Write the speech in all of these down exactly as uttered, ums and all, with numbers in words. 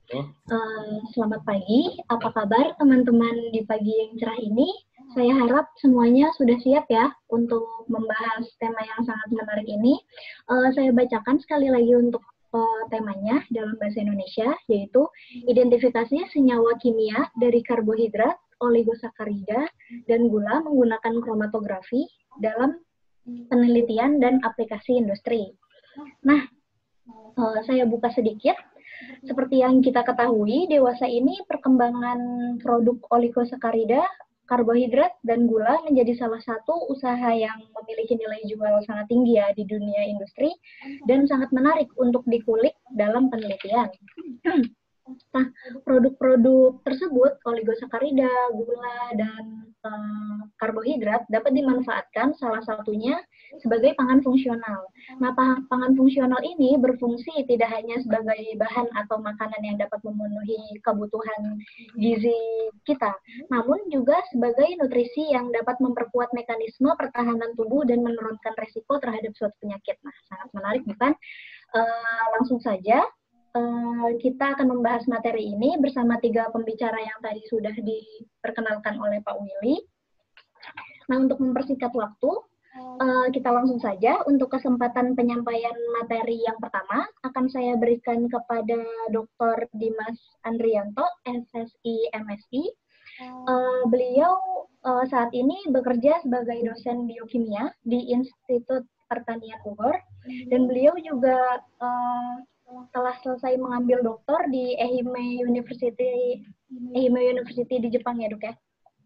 Oh. Uh, selamat pagi, apa kabar teman-teman di pagi yang cerah ini? Saya harap semuanya sudah siap ya untuk membahas tema yang sangat menarik ini. Uh, saya bacakan sekali lagi untuk uh, temanya dalam bahasa Indonesia, yaitu identifikasi senyawa kimia dari karbohidrat, oligosakarida, dan gula menggunakan kromatografi dalam penelitian dan aplikasi industri. Nah, uh, saya buka sedikit. Seperti yang kita ketahui, dewasa ini perkembangan produk oligosakarida, karbohidrat, dan gula menjadi salah satu usaha yang memiliki nilai jual sangat tinggi ya di dunia industri dan sangat menarik untuk dikulik dalam penelitian. Nah, produk-produk tersebut, oligosakarida, gula, dan uh, karbohidrat dapat dimanfaatkan salah satunya sebagai pangan fungsional. Nah, pangan fungsional ini berfungsi tidak hanya sebagai bahan atau makanan yang dapat memenuhi kebutuhan gizi kita, namun juga sebagai nutrisi yang dapat memperkuat mekanisme pertahanan tubuh dan menurunkan resiko terhadap suatu penyakit. Nah, sangat menarik bukan? Uh, langsung saja. Uh, kita akan membahas materi ini bersama tiga pembicara yang tadi sudah diperkenalkan oleh Pak Willy. Nah, untuk mempersingkat waktu, uh, kita langsung saja untuk kesempatan penyampaian materi yang pertama akan saya berikan kepada Doktor Dimas Andrianto, S S I M Si. Uh, beliau uh, saat ini bekerja sebagai dosen biokimia di Institut Pertanian Bogor, dan beliau juga uh, telah selesai mengambil doktor di Ehime University, Ehime University di Jepang ya, Dok ya.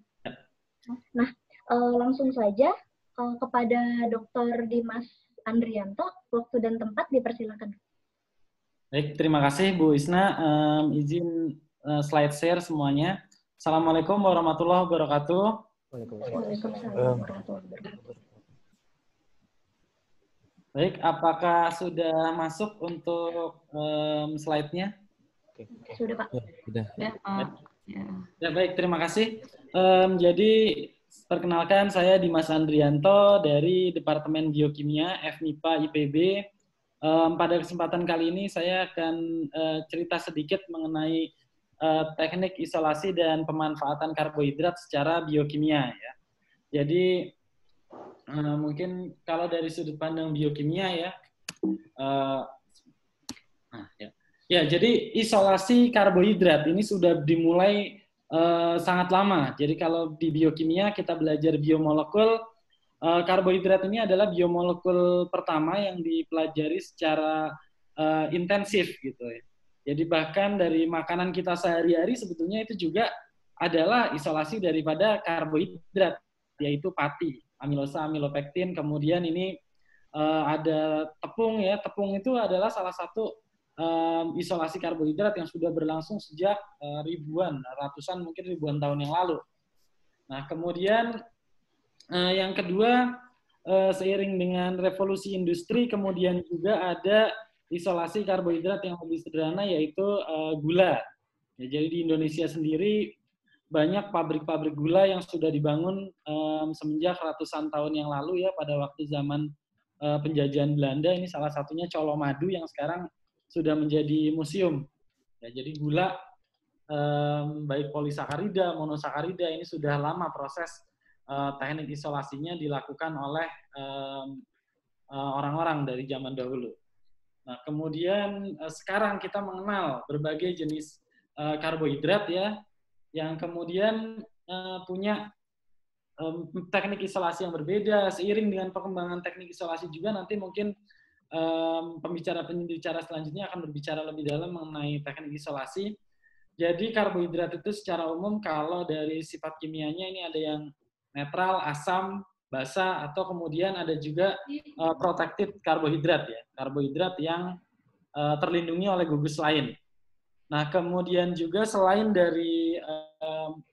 Nah, uh, langsung saja uh, kepada Doktor Dimas Andrianto, waktu dan tempat dipersilakan. Baik, terima kasih Bu Isna. Um, izin uh, slide share semuanya. Assalamualaikum warahmatullahi wabarakatuh. Waalaikumsalam warahmatullahi wabarakatuh. Baik, apakah sudah masuk untuk um, slide-nya? Sudah, Pak. Ya, sudah. Ya, uh, ya. Ya, baik, terima kasih. Um, jadi, perkenalkan saya Dimas Andrianto dari Departemen Biokimia F M I P A I P B. Um, pada kesempatan kali ini saya akan uh, cerita sedikit mengenai uh, teknik isolasi dan pemanfaatan karbohidrat secara biokimia. Ya. Jadi, Uh, mungkin kalau dari sudut pandang biokimia ya, uh, nah, ya, ya, jadi isolasi karbohidrat ini sudah dimulai uh, sangat lama. Jadi kalau di biokimia kita belajar biomolekul, uh, karbohidrat ini adalah biomolekul pertama yang dipelajari secara uh, intensif gitu ya. Jadi bahkan dari makanan kita sehari-hari sebetulnya itu juga adalah isolasi daripada karbohidrat, yaitu pati. Amilosa, amilopektin, kemudian ini uh, ada tepung ya, tepung itu adalah salah satu um, isolasi karbohidrat yang sudah berlangsung sejak uh, ribuan, ratusan mungkin ribuan tahun yang lalu. Nah kemudian uh, yang kedua, uh, seiring dengan revolusi industri, kemudian juga ada isolasi karbohidrat yang lebih sederhana yaitu uh, gula. Ya, jadi di Indonesia sendiri banyak pabrik-pabrik gula yang sudah dibangun um, semenjak ratusan tahun yang lalu ya, pada waktu zaman uh, penjajahan Belanda. Ini salah satunya Colomadu yang sekarang sudah menjadi museum. Ya, jadi gula um, baik polisakarida, monosakarida ini sudah lama proses uh, teknik isolasinya dilakukan oleh um, uh, orang-orang dari zaman dahulu. Nah, kemudian uh, sekarang kita mengenal berbagai jenis uh, karbohidrat ya, yang kemudian uh, punya um, teknik isolasi yang berbeda. Seiring dengan perkembangan teknik isolasi juga nanti mungkin um, pembicara-pembicara selanjutnya akan berbicara lebih dalam mengenai teknik isolasi. Jadi karbohidrat itu secara umum kalau dari sifat kimianya ini ada yang netral, asam, basa, atau kemudian ada juga uh, protected karbohidrat ya, karbohidrat yang uh, terlindungi oleh gugus lain. Nah, kemudian juga selain dari um,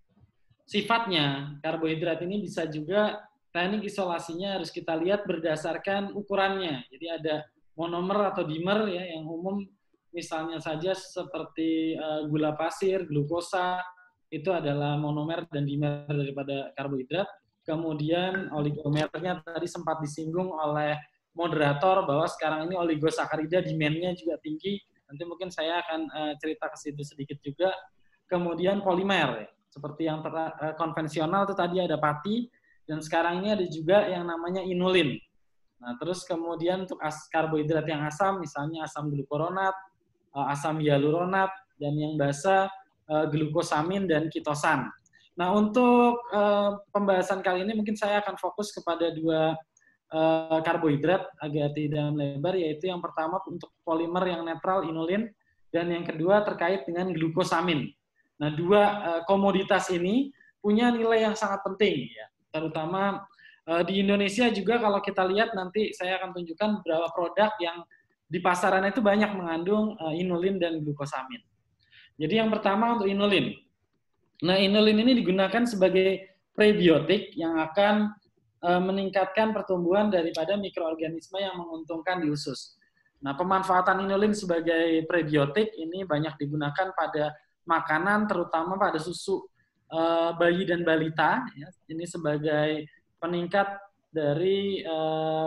sifatnya, karbohidrat ini bisa juga teknik isolasinya harus kita lihat berdasarkan ukurannya. Jadi ada monomer atau dimer ya, yang umum misalnya saja seperti uh, gula pasir, glukosa, itu adalah monomer dan dimer daripada karbohidrat. Kemudian oligomernya tadi sempat disinggung oleh moderator bahwa sekarang ini oligosakarida demand-nya juga tinggi. Nanti mungkin saya akan uh, cerita ke situ sedikit juga. Kemudian polimer, ya. Seperti yang ter, uh, konvensional itu tadi ada pati, dan sekarang ini ada juga yang namanya inulin. Nah, terus kemudian untuk as, karbohidrat yang asam, misalnya asam glukuronat, uh, asam hyaluronat, dan yang basa uh, glukosamin dan kitosan. Nah, untuk uh, pembahasan kali ini mungkin saya akan fokus kepada dua uh, karbohidrat agak tidak lebar, yaitu yang pertama untuk polimer yang netral inulin, dan yang kedua terkait dengan glukosamin. Nah, dua uh, komoditas ini punya nilai yang sangat penting, ya, terutama uh, di Indonesia juga. Kalau kita lihat nanti saya akan tunjukkan beberapa produk yang di pasaran itu banyak mengandung uh, inulin dan glukosamin. Jadi yang pertama untuk inulin. Nah, inulin ini digunakan sebagai prebiotik yang akan e, meningkatkan pertumbuhan daripada mikroorganisme yang menguntungkan di usus. Nah, pemanfaatan inulin sebagai prebiotik ini banyak digunakan pada makanan, terutama pada susu e, bayi dan balita. Ya. Ini sebagai peningkat dari e,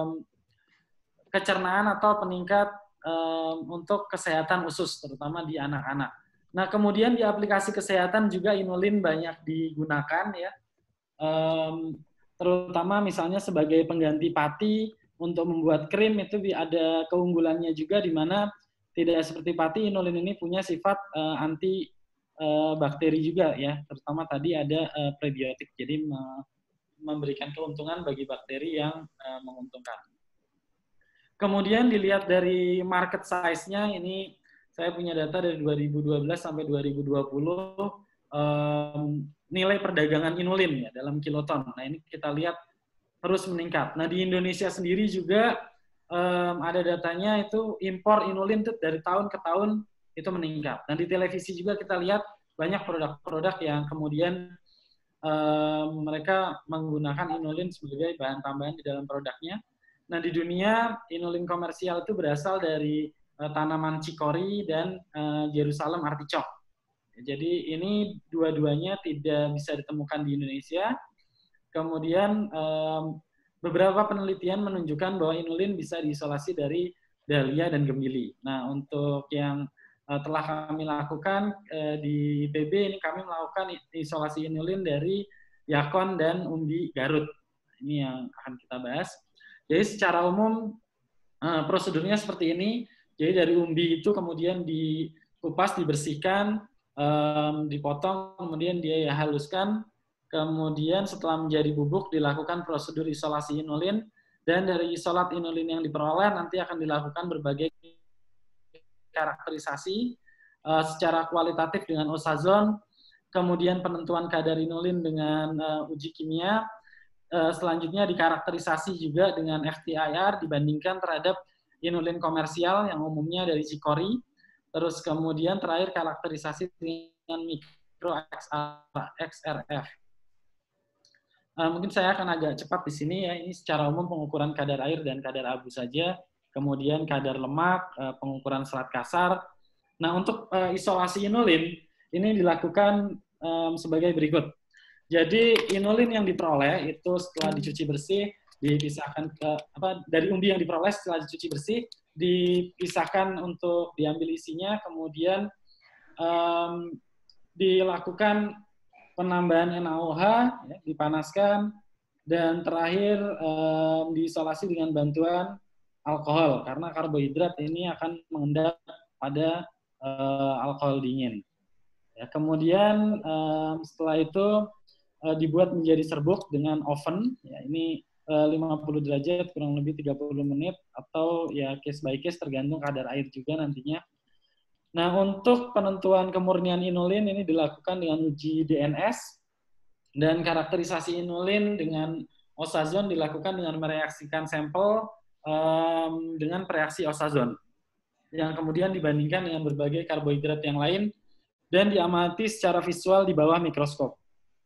kecernaan atau peningkat e, untuk kesehatan usus, terutama di anak-anak. Nah, kemudian di aplikasi kesehatan juga inulin banyak digunakan, ya, um, terutama misalnya sebagai pengganti pati untuk membuat krim. Itu ada keunggulannya juga, di mana tidak seperti pati, inulin ini punya sifat uh, anti uh, bakteri juga, ya, terutama tadi ada uh, prebiotik, jadi me memberikan keuntungan bagi bakteri yang uh, menguntungkan. Kemudian dilihat dari market size-nya, ini saya punya data dari dua ribu dua belas sampai dua ribu dua puluh, um, nilai perdagangan inulin, ya, dalam kiloton. Nah, ini kita lihat terus meningkat. Nah, di Indonesia sendiri juga um, ada datanya, itu impor inulin itu dari tahun ke tahun itu meningkat. Nah, di televisi juga kita lihat banyak produk-produk yang kemudian um, mereka menggunakan inulin sebagai bahan tambahan di dalam produknya. Nah, di dunia inulin komersial itu berasal dari tanaman cikori dan uh, Jerusalem artichok. Jadi ini dua-duanya tidak bisa ditemukan di Indonesia. Kemudian um, beberapa penelitian menunjukkan bahwa inulin bisa diisolasi dari dahlia dan gembili. Nah, untuk yang uh, telah kami lakukan uh, di I P B, ini kami melakukan isolasi inulin dari yakon dan umbi Garut. Ini yang akan kita bahas. Jadi secara umum uh, prosedurnya seperti ini. Jadi dari umbi itu kemudian dikupas, dibersihkan, um, dipotong, kemudian dia haluskan, kemudian setelah menjadi bubuk dilakukan prosedur isolasi inulin, dan dari isolat inulin yang diperoleh nanti akan dilakukan berbagai karakterisasi uh, secara kualitatif dengan osazon, kemudian penentuan kadar inulin dengan uh, uji kimia, uh, selanjutnya dikarakterisasi juga dengan F T I R dibandingkan terhadap inulin komersial yang umumnya dari cikori, terus kemudian terakhir karakterisasi dengan mikro X R F. Uh, mungkin saya akan agak cepat di sini, ya. Ini secara umum pengukuran kadar air dan kadar abu saja, kemudian kadar lemak, uh, pengukuran serat kasar. Nah, untuk uh, isolasi inulin ini dilakukan um, sebagai berikut. Jadi inulin yang diperoleh itu setelah dicuci bersih, dipisahkan ke apa dari umbi yang diperoleh setelah dicuci bersih, dipisahkan untuk diambil isinya, kemudian um, dilakukan penambahan N A O H, ya, dipanaskan, dan terakhir um, diisolasi dengan bantuan alkohol, karena karbohidrat ini akan mengendap pada uh, alkohol dingin. Ya, kemudian um, setelah itu uh, dibuat menjadi serbuk dengan oven, ya, ini lima puluh derajat kurang lebih tiga puluh menit, atau ya case by case tergantung kadar air juga nantinya. Nah, untuk penentuan kemurnian inulin ini dilakukan dengan uji D N S, dan karakterisasi inulin dengan osazon dilakukan dengan mereaksikan sampel um, dengan reaksi osazon, yang kemudian dibandingkan dengan berbagai karbohidrat yang lain dan diamati secara visual di bawah mikroskop.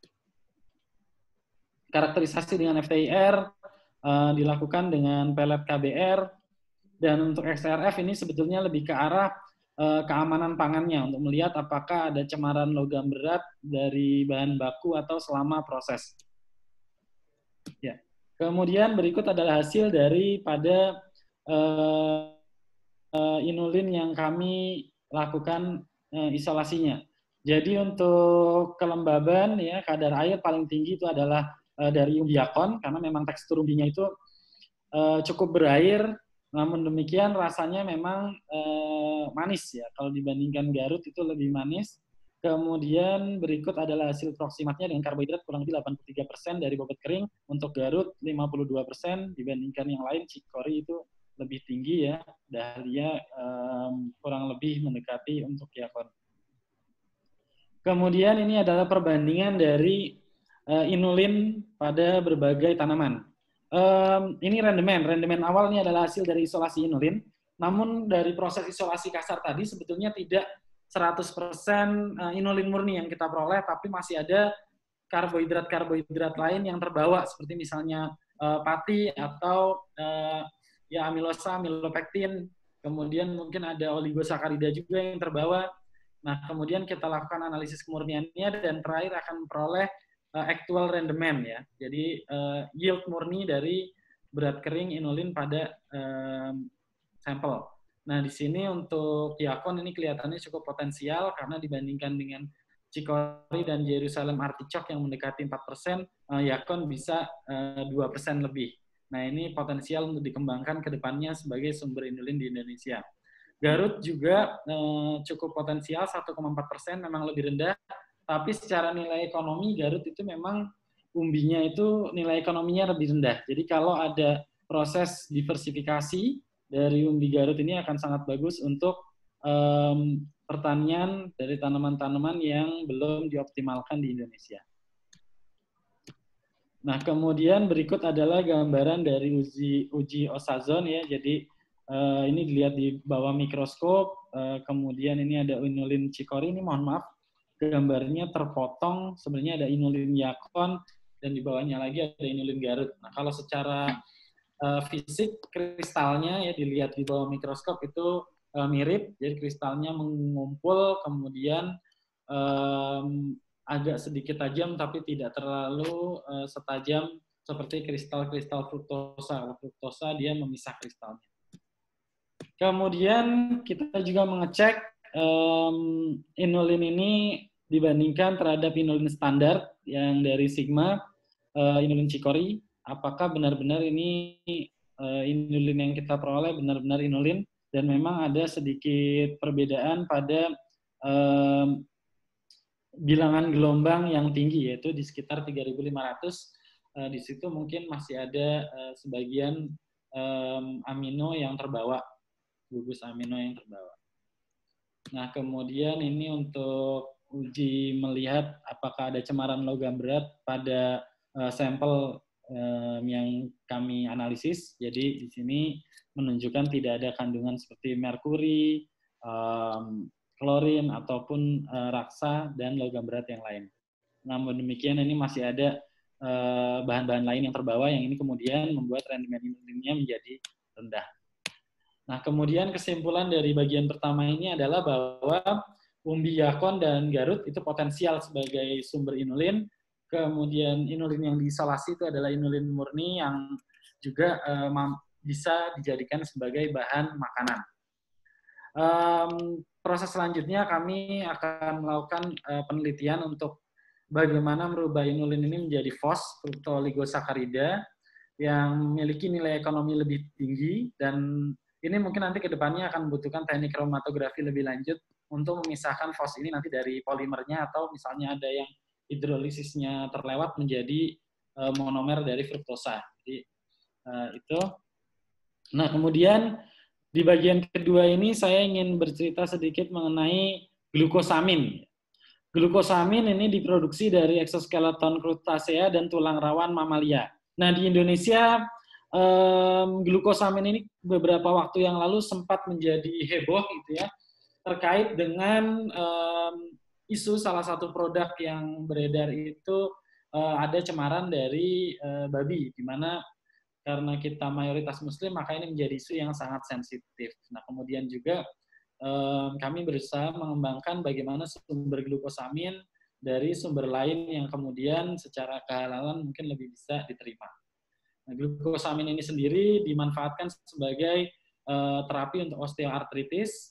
Karakterisasi dengan F T I R uh, dilakukan dengan pelet K B R, dan untuk X R F ini sebetulnya lebih ke arah uh, keamanan pangannya, untuk melihat apakah ada cemaran logam berat dari bahan baku atau selama proses. Ya. Kemudian berikut adalah hasil daripada uh, uh, inulin yang kami lakukan uh, isolasinya. Jadi untuk kelembaban ya kadar air paling tinggi itu adalah uh, dari umbi akon karena memang tekstur umbinya itu uh, cukup berair, namun demikian rasanya memang uh, manis ya. Kalau dibandingkan Garut itu lebih manis. Kemudian berikut adalah hasil proksimatnya dengan karbohidrat kurang lebih delapan puluh tiga persen dari bobot kering. Untuk Garut lima puluh dua persen, dibandingkan yang lain Cikori itu lebih tinggi ya. Dahlia um, kurang lebih mendekati untuk Yakon. Kemudian ini adalah perbandingan dari uh, inulin pada berbagai tanaman. Um, ini rendemen. Rendemen awal ini adalah hasil dari isolasi inulin. Namun dari proses isolasi kasar tadi sebetulnya tidak seratus persen inulin murni yang kita peroleh, tapi masih ada karbohidrat-karbohidrat lain yang terbawa, seperti misalnya uh, pati atau uh, ya amilosa, amilopektin, kemudian mungkin ada oligosakarida juga yang terbawa. Nah, kemudian kita lakukan analisis kemurniannya dan terakhir akan memperoleh uh, actual rendemen ya. Jadi uh, yield murni dari berat kering inulin pada uh, sampel. Nah, di sini untuk Yakon ini kelihatannya cukup potensial karena dibandingkan dengan Cikori dan Jerusalem Artichoke yang mendekati empat persen, uh, Yakon bisa uh, dua persen lebih. Nah, ini potensial untuk dikembangkan ke depannya sebagai sumber inulin di Indonesia. Garut juga eh, cukup potensial, satu koma empat persen memang lebih rendah, tapi secara nilai ekonomi Garut itu memang umbinya itu nilai ekonominya lebih rendah. Jadi kalau ada proses diversifikasi dari umbi Garut ini akan sangat bagus untuk um, pertanian dari tanaman-tanaman yang belum dioptimalkan di Indonesia. Nah, kemudian berikut adalah gambaran dari uji, uji Osazon ya, jadi Uh, ini dilihat di bawah mikroskop, uh, kemudian ini ada inulin Cikori, ini mohon maaf, gambarnya terpotong, sebenarnya ada inulin Yakon, dan di bawahnya lagi ada inulin Garut. Nah, kalau secara uh, fisik, kristalnya ya dilihat di bawah mikroskop itu uh, mirip, jadi kristalnya mengumpul, kemudian um, agak sedikit tajam, tapi tidak terlalu uh, setajam seperti kristal-kristal fruktosa. Fruktosa dia memisah kristalnya. Kemudian kita juga mengecek um, inulin ini dibandingkan terhadap inulin standar yang dari Sigma, uh, inulin Cikori, apakah benar-benar ini uh, inulin yang kita peroleh benar-benar inulin, dan memang ada sedikit perbedaan pada um, bilangan gelombang yang tinggi, yaitu di sekitar tiga ribu lima ratus. Uh, di situ mungkin masih ada uh, sebagian um, amino yang terbawa, gugus amino yang terbawa. Nah, kemudian ini untuk uji melihat apakah ada cemaran logam berat pada uh, sampel um, yang kami analisis. Jadi di sini menunjukkan tidak ada kandungan seperti merkuri, um, klorin, ataupun uh, raksa dan logam berat yang lain. Namun demikian ini masih ada uh, bahan-bahan lain yang terbawa yang ini kemudian membuat rendemen inulinnya menjadi rendah. Nah, kemudian kesimpulan dari bagian pertama ini adalah bahwa umbi Yakon dan Garut itu potensial sebagai sumber inulin. Kemudian inulin yang diisolasi itu adalah inulin murni yang juga uh, bisa dijadikan sebagai bahan makanan. Um, proses selanjutnya kami akan melakukan uh, penelitian untuk bagaimana merubah inulin ini menjadi F O S, fructooligosaccharides, yang memiliki nilai ekonomi lebih tinggi, dan ini mungkin nanti ke depannya akan membutuhkan teknik kromatografi lebih lanjut untuk memisahkan F O S ini nanti dari polimernya, atau misalnya ada yang hidrolisisnya terlewat menjadi uh, monomer dari fruktosa. Jadi uh, itu. Nah, kemudian di bagian kedua ini saya ingin bercerita sedikit mengenai glukosamin. Glukosamin ini diproduksi dari exoskeleton Crustacea dan tulang rawan mamalia. Nah, di Indonesia Um, glukosamin ini beberapa waktu yang lalu sempat menjadi heboh gitu ya, terkait dengan um, isu salah satu produk yang beredar itu uh, ada cemaran dari uh, babi, di mana karena kita mayoritas muslim maka ini menjadi isu yang sangat sensitif. Nah, kemudian juga um, kami berusaha mengembangkan bagaimana sumber glukosamin dari sumber lain yang kemudian secara kehalalan mungkin lebih bisa diterima. Nah, glukosamin ini sendiri dimanfaatkan sebagai uh, terapi untuk osteoartritis,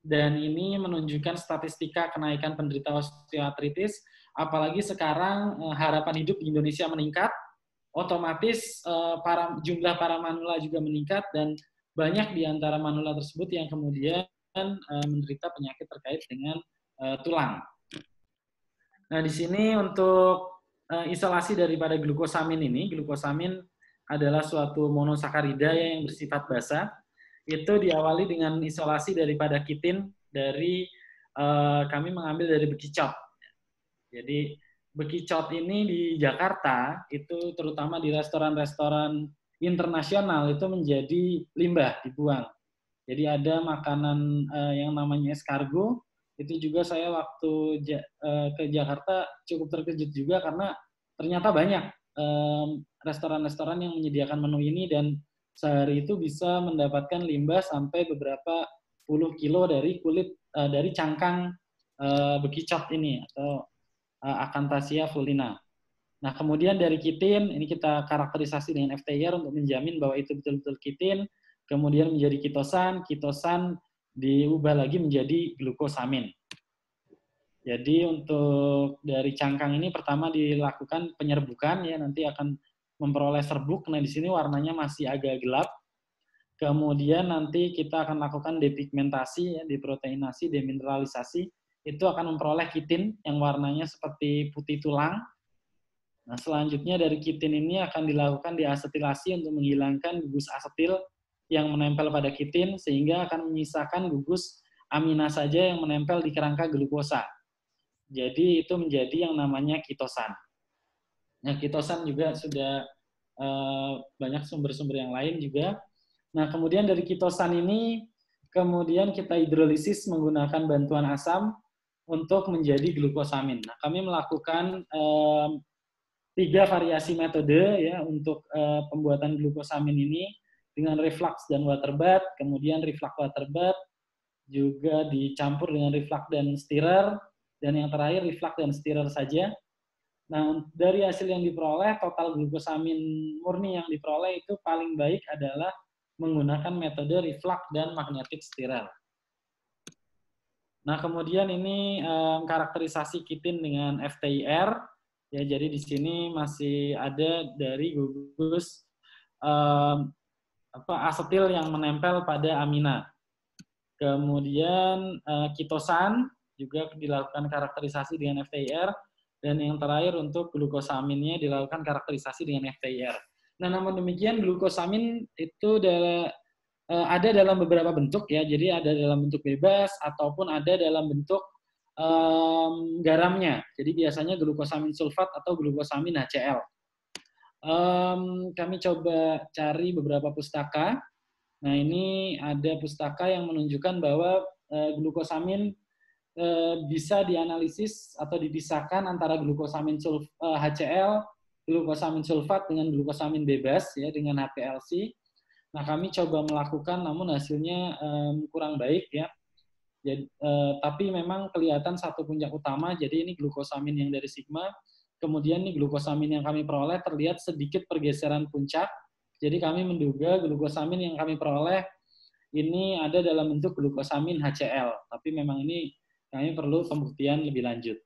dan ini menunjukkan statistika kenaikan penderita osteoartritis, apalagi sekarang eh, harapan hidup di Indonesia meningkat, otomatis eh, para, jumlah para manula juga meningkat, dan banyak di antara manula tersebut yang kemudian eh, menderita penyakit terkait dengan eh, tulang. Nah, di sini untuk uh, isolasi daripada glukosamin ini, glukosamin adalah suatu monosakarida yang bersifat basa. Itu diawali dengan isolasi daripada kitin dari uh, kami mengambil dari bekicot. Jadi bekicot ini di Jakarta itu terutama di restoran-restoran internasional itu menjadi limbah dibuang. Jadi ada makanan uh, yang namanya escargot. Itu juga saya waktu ke Jakarta cukup terkejut juga karena ternyata banyak restoran-restoran yang menyediakan menu ini, dan sehari itu bisa mendapatkan limbah sampai beberapa puluh kilo dari kulit dari cangkang bekicot ini atau Acanthasia fulina. Nah, kemudian dari kitin ini kita karakterisasi dengan F T I R untuk menjamin bahwa itu betul-betul kitin, kemudian menjadi kitosan, kitosan diubah lagi menjadi glukosamin. Jadi untuk dari cangkang ini pertama dilakukan penyerbukan, ya, nanti akan memperoleh serbuk. Nah, di sini warnanya masih agak gelap. Kemudian nanti kita akan lakukan depigmentasi, ya, deproteinasi, demineralisasi. Itu akan memperoleh kitin yang warnanya seperti putih tulang. Nah, selanjutnya dari kitin ini akan dilakukan diasetilasi untuk menghilangkan gugus asetil yang menempel pada kitin, sehingga akan menyisakan gugus amina saja yang menempel di kerangka glukosa. Jadi itu menjadi yang namanya kitosan. Nah, kitosan juga sudah eh, banyak sumber-sumber yang lain juga. Nah, kemudian dari kitosan ini, kemudian kita hidrolisis menggunakan bantuan asam untuk menjadi glukosamin. Nah, kami melakukan eh, tiga variasi metode, ya, untuk eh, pembuatan glukosamin ini, dengan reflux dan water bath, kemudian reflux water bath, juga dicampur dengan reflux dan stirrer, dan yang terakhir reflux dan stirrer saja. Nah, dari hasil yang diperoleh, total glukosamin murni yang diperoleh itu paling baik adalah menggunakan metode reflux dan magnetic stirrer. Nah, kemudian ini eh, karakterisasi kitin dengan F T I R. Ya, jadi di sini masih ada dari gugus eh, apa asetil yang menempel pada amina. Kemudian eh, kitosan juga dilakukan karakterisasi dengan F T I R, dan yang terakhir untuk glukosaminnya dilakukan karakterisasi dengan F T I R. Nah, namun demikian glukosamin itu ada, eh, ada dalam beberapa bentuk, ya. Jadi ada dalam bentuk bebas ataupun ada dalam bentuk um, garamnya. Jadi biasanya glukosamin sulfat atau glukosamin H C L. Um, kami coba cari beberapa pustaka. Nah, ini ada pustaka yang menunjukkan bahwa uh, glukosamin uh, bisa dianalisis atau dipisahkan antara glukosamin sulf, uh, H C L, glukosamin sulfat dengan glukosamin bebas, ya, dengan H P L C. Nah, kami coba melakukan, namun hasilnya um, kurang baik, ya. Jadi, uh, tapi memang kelihatan satu puncak utama. Jadi ini glukosamin yang dari sigma. Kemudian nih glukosamin yang kami peroleh terlihat sedikit pergeseran puncak. Jadi kami menduga glukosamin yang kami peroleh ini ada dalam bentuk glukosamin H C L. Tapi memang ini kami perlu pembuktian lebih lanjut.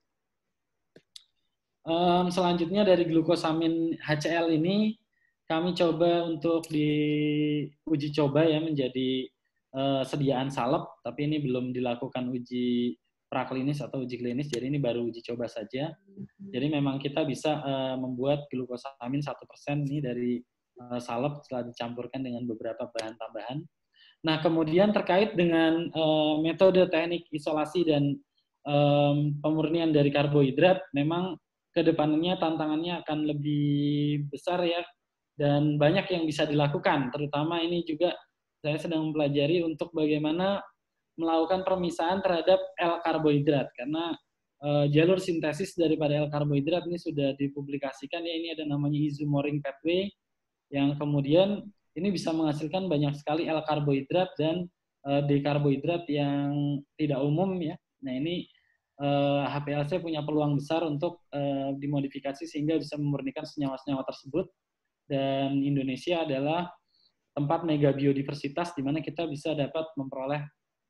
Um, selanjutnya dari glukosamin H C L ini kami coba untuk diuji coba, ya, menjadi uh, sediaan salep. Tapi ini belum dilakukan uji praklinis atau uji klinis, jadi ini baru uji coba saja. Jadi memang kita bisa uh, membuat glukosamin satu persen ini dari uh, salep setelah dicampurkan dengan beberapa bahan tambahan. Nah, kemudian terkait dengan uh, metode teknik isolasi dan um, pemurnian dari karbohidrat, memang kedepannya tantangannya akan lebih besar, ya, dan banyak yang bisa dilakukan. Terutama ini juga saya sedang mempelajari untuk bagaimana melakukan permisahan terhadap L-karbohidrat, karena uh, jalur sintesis daripada L-karbohidrat ini sudah dipublikasikan, ya. Ini ada namanya isomoring pathway, yang kemudian ini bisa menghasilkan banyak sekali L-karbohidrat dan uh, D-karbohidrat yang tidak umum, ya. Nah, ini uh, H P L C punya peluang besar untuk uh, dimodifikasi sehingga bisa memurnikan senyawa-senyawa tersebut, dan Indonesia adalah tempat mega biodiversitas di mana kita bisa dapat memperoleh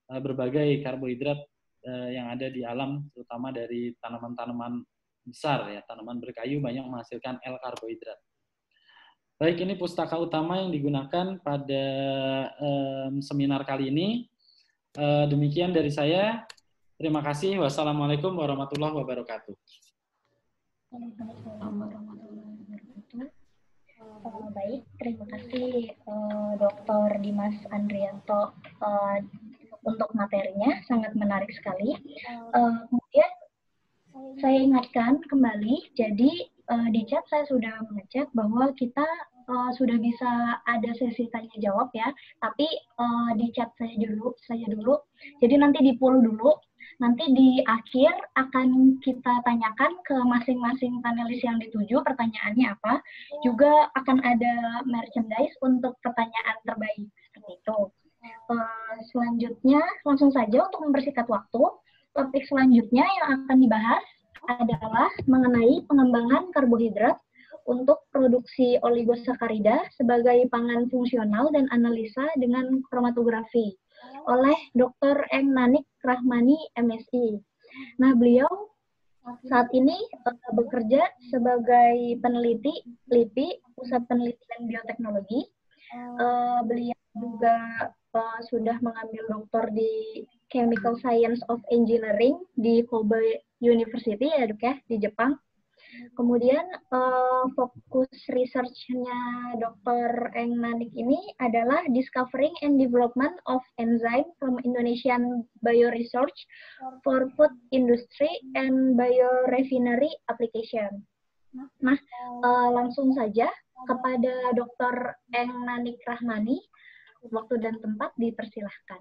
uh, berbagai karbohidrat uh, yang ada di alam, terutama dari tanaman-tanaman besar ya, tanaman berkayu banyak menghasilkan L-karbohidrat. Baik, ini pustaka utama yang digunakan pada um, seminar kali ini. Uh, demikian dari saya. Terima kasih. Wassalamualaikum warahmatullahi wabarakatuh. Waalaikumsalam warahmatullahi wabarakatuh. Uh, baik, terima kasih uh, Doktor Dimas Andrianto uh, untuk materinya, sangat menarik sekali. Uh, kemudian saya ingatkan kembali, jadi uh, di chat saya sudah mengecek bahwa kita uh, sudah bisa ada sesi tanya jawab ya, tapi uh, di chat saya dulu, saya dulu. Jadi nanti di poll dulu. Nanti di akhir akan kita tanyakan ke masing-masing panelis yang dituju pertanyaannya apa. Juga akan ada merchandise untuk pertanyaan terbaik seperti itu. Uh, selanjutnya langsung saja untuk mempersingkat waktu, topik selanjutnya yang akan dibahas adalah mengenai pengembangan karbohidrat untuk produksi oligosakarida sebagai pangan fungsional dan analisa dengan kromatografi oleh Doktor Eng Nanik Rahmani M Si. Nah, beliau saat ini uh, bekerja sebagai peneliti L I P I, Pusat Penelitian Bioteknologi. Uh, beliau juga uh, sudah mengambil doktor di Chemical Science of Engineering di Kobe University ya dok ya, di Jepang. Kemudian uh, fokus research-nya doktor Eng Nanik ini adalah discovering and development of enzyme from Indonesian bioresearch for food industry and biorefinery application. Nah, uh, langsung saja kepada doktor Eng Nanik Rahmani, waktu dan tempat dipersilahkan.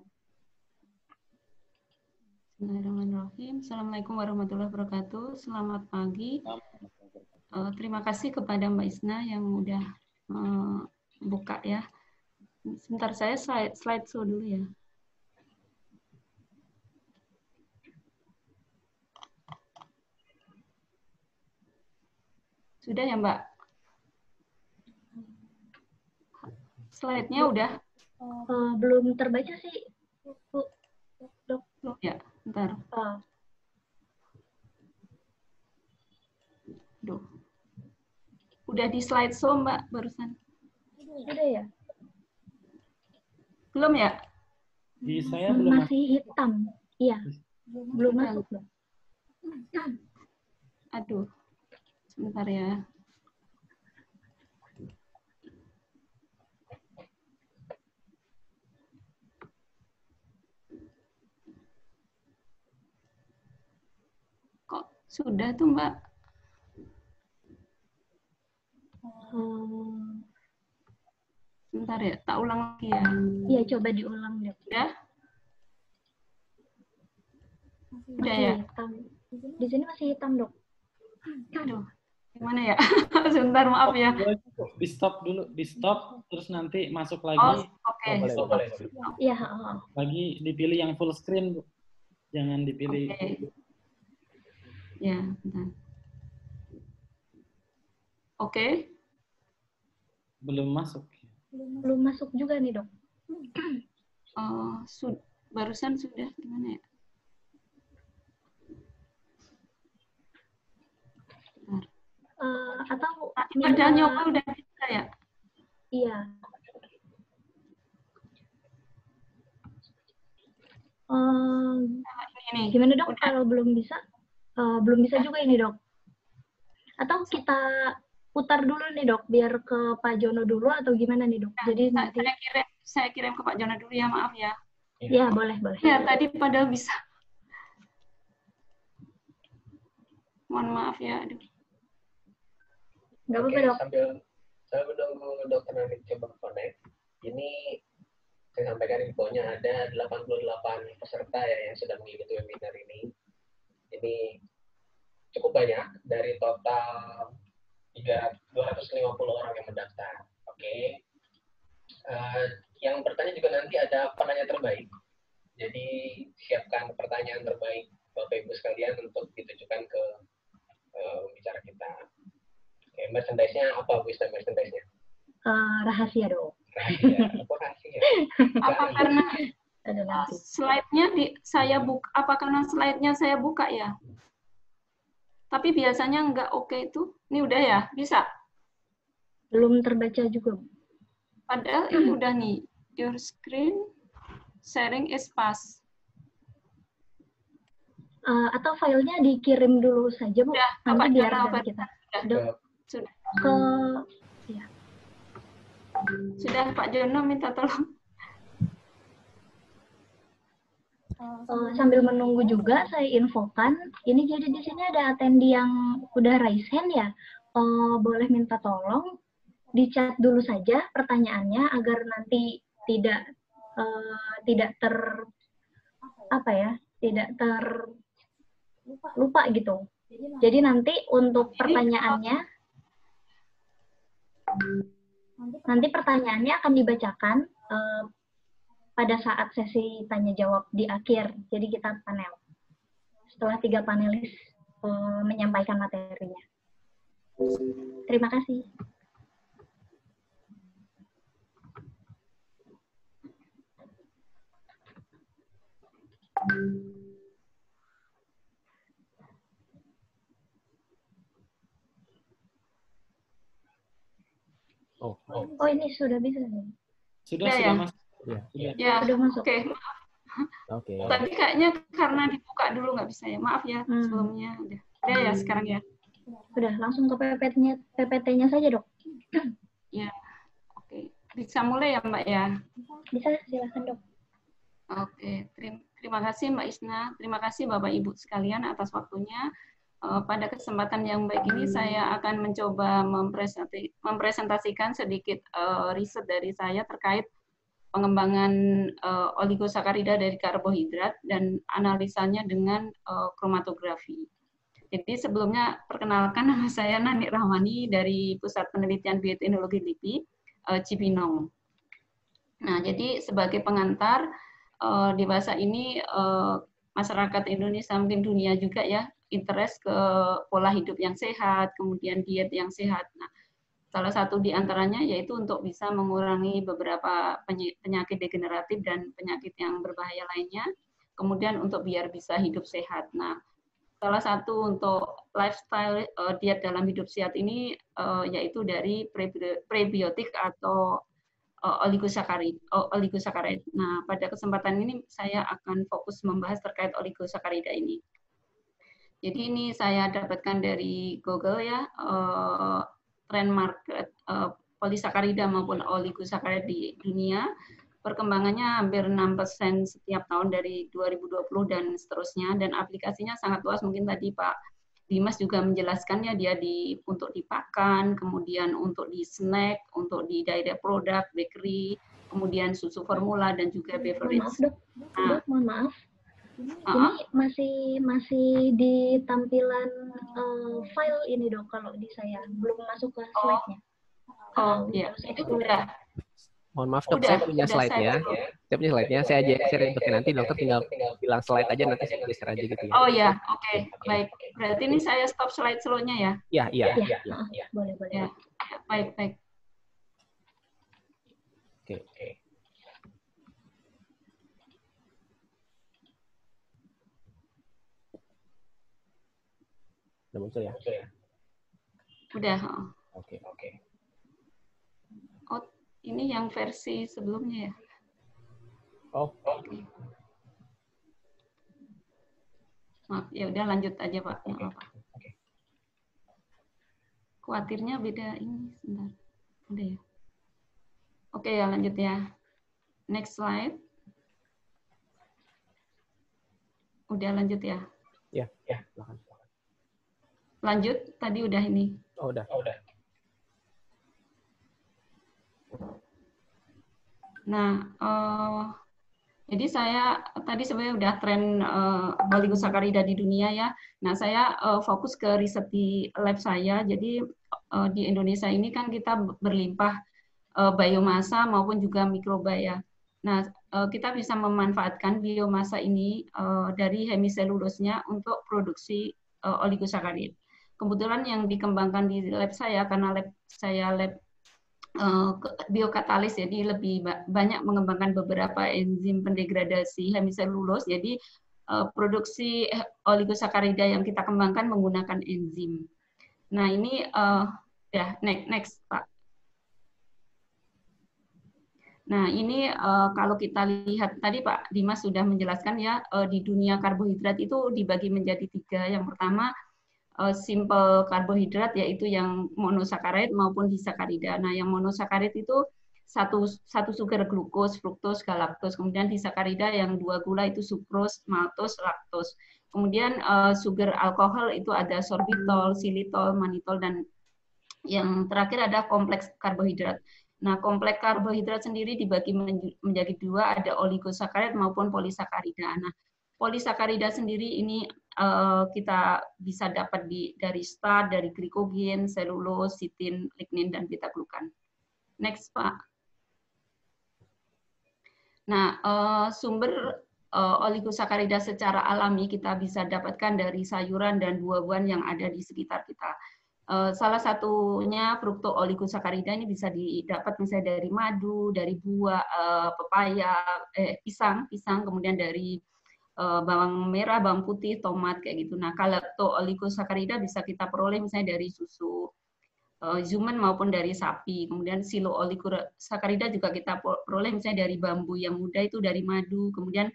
Bismillahirrahmanirrahim. Assalamualaikum warahmatullahi wabarakatuh. Selamat pagi. Uh, terima kasih kepada Mbak Isna yang udah uh, buka ya. Sebentar, saya slide slide show dulu ya. Sudah ya Mbak? Slide-nya udah? Uh, belum terbaca sih, Bu. Dok. Ya, bentar. Uh. Duh. Udah di slide show Mbak barusan? Udah ya? Belum ya? Di saya belum masih hitam. Iya. Belum masuk, Dok. Aduh. Sebentar ya. Kok sudah tuh Mbak? Hmm. Sebentar ya, tak ulang lagi ya. Iya, coba diulang deh. Udah? Udah Masih ya? hitam. Di sini masih hitam, Dok. Aduh, gimana ya? Sebentar, maaf ya. Di stop dulu, di stop, terus nanti masuk lagi. Oh, oke. Okay. Oh, boleh, boleh. Iya. Lagi dipilih yang full screen, Bu. Jangan dipilih. Okay. Ya, bentar. Oke. Okay. Belum masuk. Belum masuk juga nih, Dok. Uh, sud barusan sudah, gimana ya? Bentar. Uh, atau nah, udah nyoba udah bisa ya? Iya. Um, ini, gimana Dok udah. Kalau belum bisa? Uh, belum bisa juga ini Dok. Atau kita putar dulu nih Dok, biar ke Pak Jono dulu atau gimana nih Dok? Nah, Jadi saya, nanti saya kirim, saya kirim ke Pak Jono dulu ya, maaf ya. Iya, boleh, boleh. Ya, tadi padahal bisa. Mohon maaf ya, aduh. Nggak apa-apa, Dok. Sambil saya menunggu Dokter Nanik coba connect. Ini saya sampaikan infonya ada delapan puluh delapan peserta ya yang sudah mengikuti webinar ini. Ini cukup banyak dari total dua ratus lima puluh orang yang mendaftar. Oke. Okay. Uh, yang bertanya juga nanti ada penanya terbaik. Jadi siapkan pertanyaan terbaik Bapak Ibu sekalian untuk ditujukan ke uh, bicara kita. Oke, okay, merchandise-nya apa Bu Isna merchandise-nya? Uh, rahasia dong. Rahasia, apa rahasia? Apa karena ada nanti. Slide-nya di saya buka, apa karena slide-nya saya buka ya? Tapi biasanya nggak oke itu. Ini udah ya, bisa? Belum terbaca juga. Padahal ini udah nih, your screen sharing is fast. Uh, atau filenya dikirim dulu saja, Bu. Sudah, nanti Bapak biar Jono, dari kita. Sudah. Sudah. Ke ya. Sudah, Pak Jono minta tolong. Uh, sambil menunggu juga saya infokan, ini jadi di sini ada attendee yang udah raise hand ya. Uh, boleh minta tolong di chat dulu saja pertanyaannya agar nanti tidak uh, tidak ter apa ya, tidak ter lupa, lupa gitu. Jadi nanti untuk pertanyaannya, nanti pertanyaannya akan dibacakan uh, pada saat sesi tanya jawab di akhir. Jadi kita panel. Setelah tiga panelis uh, menyampaikan materinya. Terima kasih. Oh, oh. oh ini sudah bisa. Sudah, ya, sudah ya. masuk. Ya, ya. ya. Sudah masuk. Oke. Okay. Tadi kayaknya karena dibuka dulu nggak bisa ya. Maaf ya hmm. sebelumnya. Udah. Udah ya sekarang ya. Sudah, langsung ke P P T-nya P P T-nya saja, Dok. Ya. Oke. Bisa mulai ya, Mbak ya? Bisa, silakan, Dok. Oke. Terima, terima kasih Mbak Isna. Terima kasih Bapak Ibu sekalian atas waktunya. Uh, pada kesempatan yang baik ini saya akan mencoba mempresentasikan sedikit uh, riset dari saya terkait pengembangan uh, oligosakarida dari karbohidrat dan analisanya dengan uh, kromatografi. Jadi sebelumnya perkenalkan nama saya Nani Rahmani dari Pusat Penelitian Bioteknologi L I P I uh, Cibinong. Nah, jadi sebagai pengantar uh, di bahasa ini uh, masyarakat Indonesia mungkin dunia juga ya interest ke pola hidup yang sehat, kemudian diet yang sehat. Nah, salah satu di antaranya yaitu untuk bisa mengurangi beberapa penyakit degeneratif dan penyakit yang berbahaya lainnya, kemudian untuk biar bisa hidup sehat. Nah, salah satu untuk lifestyle uh, diet dalam hidup sehat ini uh, yaitu dari prebiotik atau uh, oligosakarid. Uh, oligosakarid. Nah, pada kesempatan ini saya akan fokus membahas terkait oligosakarida ini. Jadi ini saya dapatkan dari Google ya, uh, trend market uh, polisakarida maupun oligosakarida di dunia. Perkembangannya hampir enam persen setiap tahun dari dua ribu dua puluh dan seterusnya. Dan aplikasinya sangat luas, mungkin tadi Pak Dimas juga menjelaskannya, dia di, untuk dipakan, kemudian untuk di snack, untuk di direct product, bakery, kemudian susu formula, dan juga beverage. Maaf dok, nah, dok mohon maaf. Ini uh-uh. masih masih di tampilan uh, file ini dok, kalau di saya belum masuk ke slide-nya. Oh, oh iya, itu udah. Mohon maaf dok, udah, saya punya slide-nya. Saya, saya punya slide-nya, saya aja share untuk nanti dokter tinggal bilang slide aja, nanti saya geser aja gitu ya. Oh ya, oke, okay. Baik. Berarti ini saya stop slide slow-nya ya? Iya, iya. Ya, ya, ya. Boleh, boleh. Ya, ya, baik, baik. Oke. Okay. Udah muncul ya? Udah. Oke, oke. Oh, ini yang versi sebelumnya ya? Oh, oke. Maaf, ya udah lanjut aja Pak. Nggak apa-apa. Khawatirnya beda ini, sebentar. Udah ya? Oke ya, lanjut ya. Next slide. Udah lanjut ya? Ya, ya, silakan. Lanjut, tadi udah ini. Oh, udah. Oh, udah. Nah, uh, jadi saya tadi sebenarnya udah tren uh, oligosakarida di dunia ya. Nah, saya uh, fokus ke riset di lab saya. Jadi uh, di Indonesia ini kan kita berlimpah uh, biomasa maupun juga mikroba ya. Nah, uh, kita bisa memanfaatkan biomasa ini uh, dari hemiselulosnya untuk produksi uh, oligosakarid. Kebetulan yang dikembangkan di lab saya, karena lab saya lab biokatalis, jadi lebih banyak mengembangkan beberapa enzim pendegradasi hemiselulose. Jadi produksi oligosakarida yang kita kembangkan menggunakan enzim. Nah ini uh, ya next, next Pak. Nah ini uh, kalau kita lihat tadi Pak Dimas sudah menjelaskan ya, uh, di dunia karbohidrat itu dibagi menjadi tiga. Yang pertama uh, simple karbohidrat, yaitu yang monosakarid maupun disakarida. Nah yang monosakarid itu satu satu sugar glukos, fruktos, galaktos. Kemudian disakarida yang dua gula itu sukros, maltos, laktos. Kemudian uh, sugar alkohol itu ada sorbitol, xilitol, manitol, dan yang terakhir ada kompleks karbohidrat. Nah, kompleks karbohidrat sendiri dibagi menjadi dua, ada oligosakarida maupun polisakarida. Nah, polisakarida sendiri ini uh, kita bisa dapat di, dari start, dari glikogen, selulose, sitin, lignin, dan beta-glukan. Next, Pak. Nah, uh, sumber uh, oligosakarida secara alami kita bisa dapatkan dari sayuran dan buah-buahan yang ada di sekitar kita. Uh, salah satunya frukto-oligosakarida ini bisa didapat misalnya dari madu, dari buah, uh, pepaya, eh, pisang, pisang, kemudian dari uh, bawang merah, bawang putih, tomat, kayak gitu. Nah, galacto-oligosakarida bisa kita peroleh misalnya dari susu uh, zumen maupun dari sapi. Kemudian silo-oligosakarida juga kita peroleh misalnya dari bambu yang muda itu dari madu. Kemudian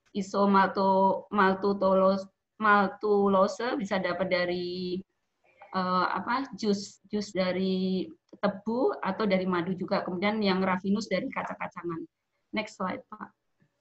isomaltulose maltulose bisa dapat dari Uh, apa jus jus dari tebu atau dari madu juga. Kemudian yang raffinus dari kacang-kacangan. Next slide, Pak.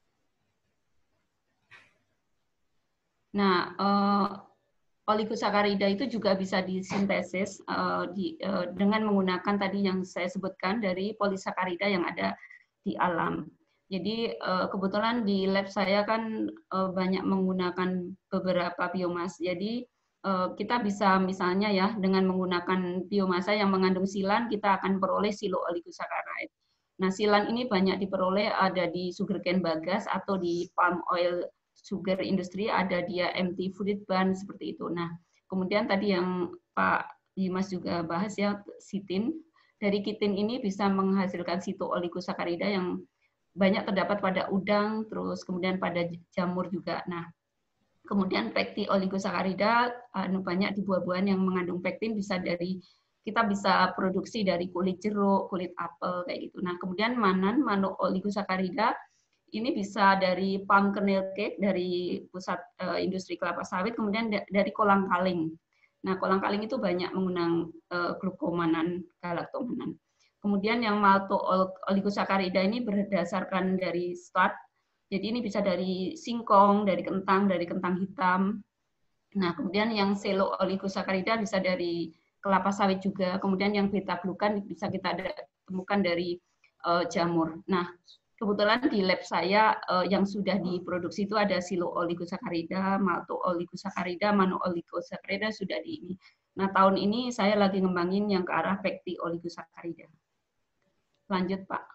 Nah, uh, oligosakarida itu juga bisa disintesis uh, di, uh, dengan menggunakan tadi yang saya sebutkan dari polisakarida yang ada di alam. Jadi uh, kebetulan di lab saya kan uh, banyak menggunakan beberapa biomas. Jadi kita bisa misalnya ya dengan menggunakan biomasa yang mengandung silan, kita akan peroleh silo oligosakarida. Nah, silan ini banyak diperoleh ada di sugarcane bagas atau di palm oil sugar industry, ada dia M T fruit bun seperti itu. Nah, kemudian tadi yang Pak Dimas juga bahas ya, sitin. Dari kitin ini bisa menghasilkan sito oligosakarida yang banyak terdapat pada udang, terus kemudian pada jamur juga. Nah, kemudian pektin oligosakarida anu banyak di buah-buahan yang mengandung pektin, bisa dari kita bisa produksi dari kulit jeruk, kulit apel kayak gitu. Nah, kemudian manan mano oligosakarida ini bisa dari palm kernel cake dari pusat uh, industri kelapa sawit, kemudian dari kolang-kaling. Nah, kolang-kaling itu banyak menggunakan uh, glukomanan, galaktomanan. Kemudian yang malto oligosakarida ini berdasarkan dari start. Jadi ini bisa dari singkong, dari kentang, dari kentang hitam. Nah, kemudian yang selo oligosakarida bisa dari kelapa sawit juga. Kemudian yang beta-glukan bisa kita temukan dari uh, jamur. Nah, kebetulan di lab saya uh, yang sudah diproduksi itu ada silo oligosakarida, malto oligosakarida, mano oligosakarida sudah di ini. Nah, tahun ini saya lagi ngembangin yang ke arah pektin oligosakarida. Lanjut, Pak.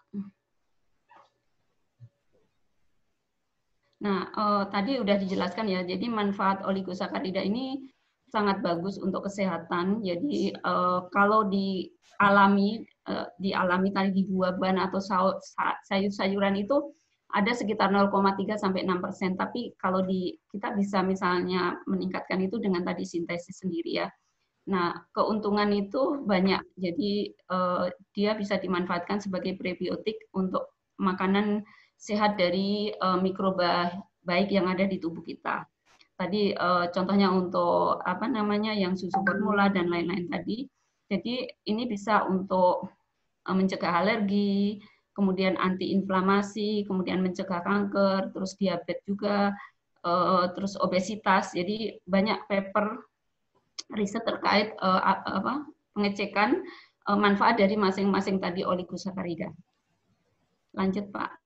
Nah, eh, tadi udah dijelaskan ya, jadi manfaat oligosakarida ini sangat bagus untuk kesehatan. Jadi eh, kalau dialami, eh, dialami tadi di buah-buahan atau sayur-sayuran itu ada sekitar nol koma tiga sampai enam persen. Tapi kalau di kita bisa misalnya meningkatkan itu dengan tadi sintesis sendiri ya. Nah, keuntungan itu banyak. Jadi eh, dia bisa dimanfaatkan sebagai prebiotik untuk makanan sehat dari uh, mikroba baik yang ada di tubuh kita. Tadi uh, contohnya untuk apa namanya yang susu formula dan lain-lain tadi. Jadi ini bisa untuk uh, mencegah alergi, kemudian antiinflamasi, kemudian mencegah kanker, terus diabetes juga, uh, terus obesitas. Jadi banyak paper riset terkait uh, apa pengecekan uh, manfaat dari masing-masing tadi oligosakarida. Lanjut, Pak.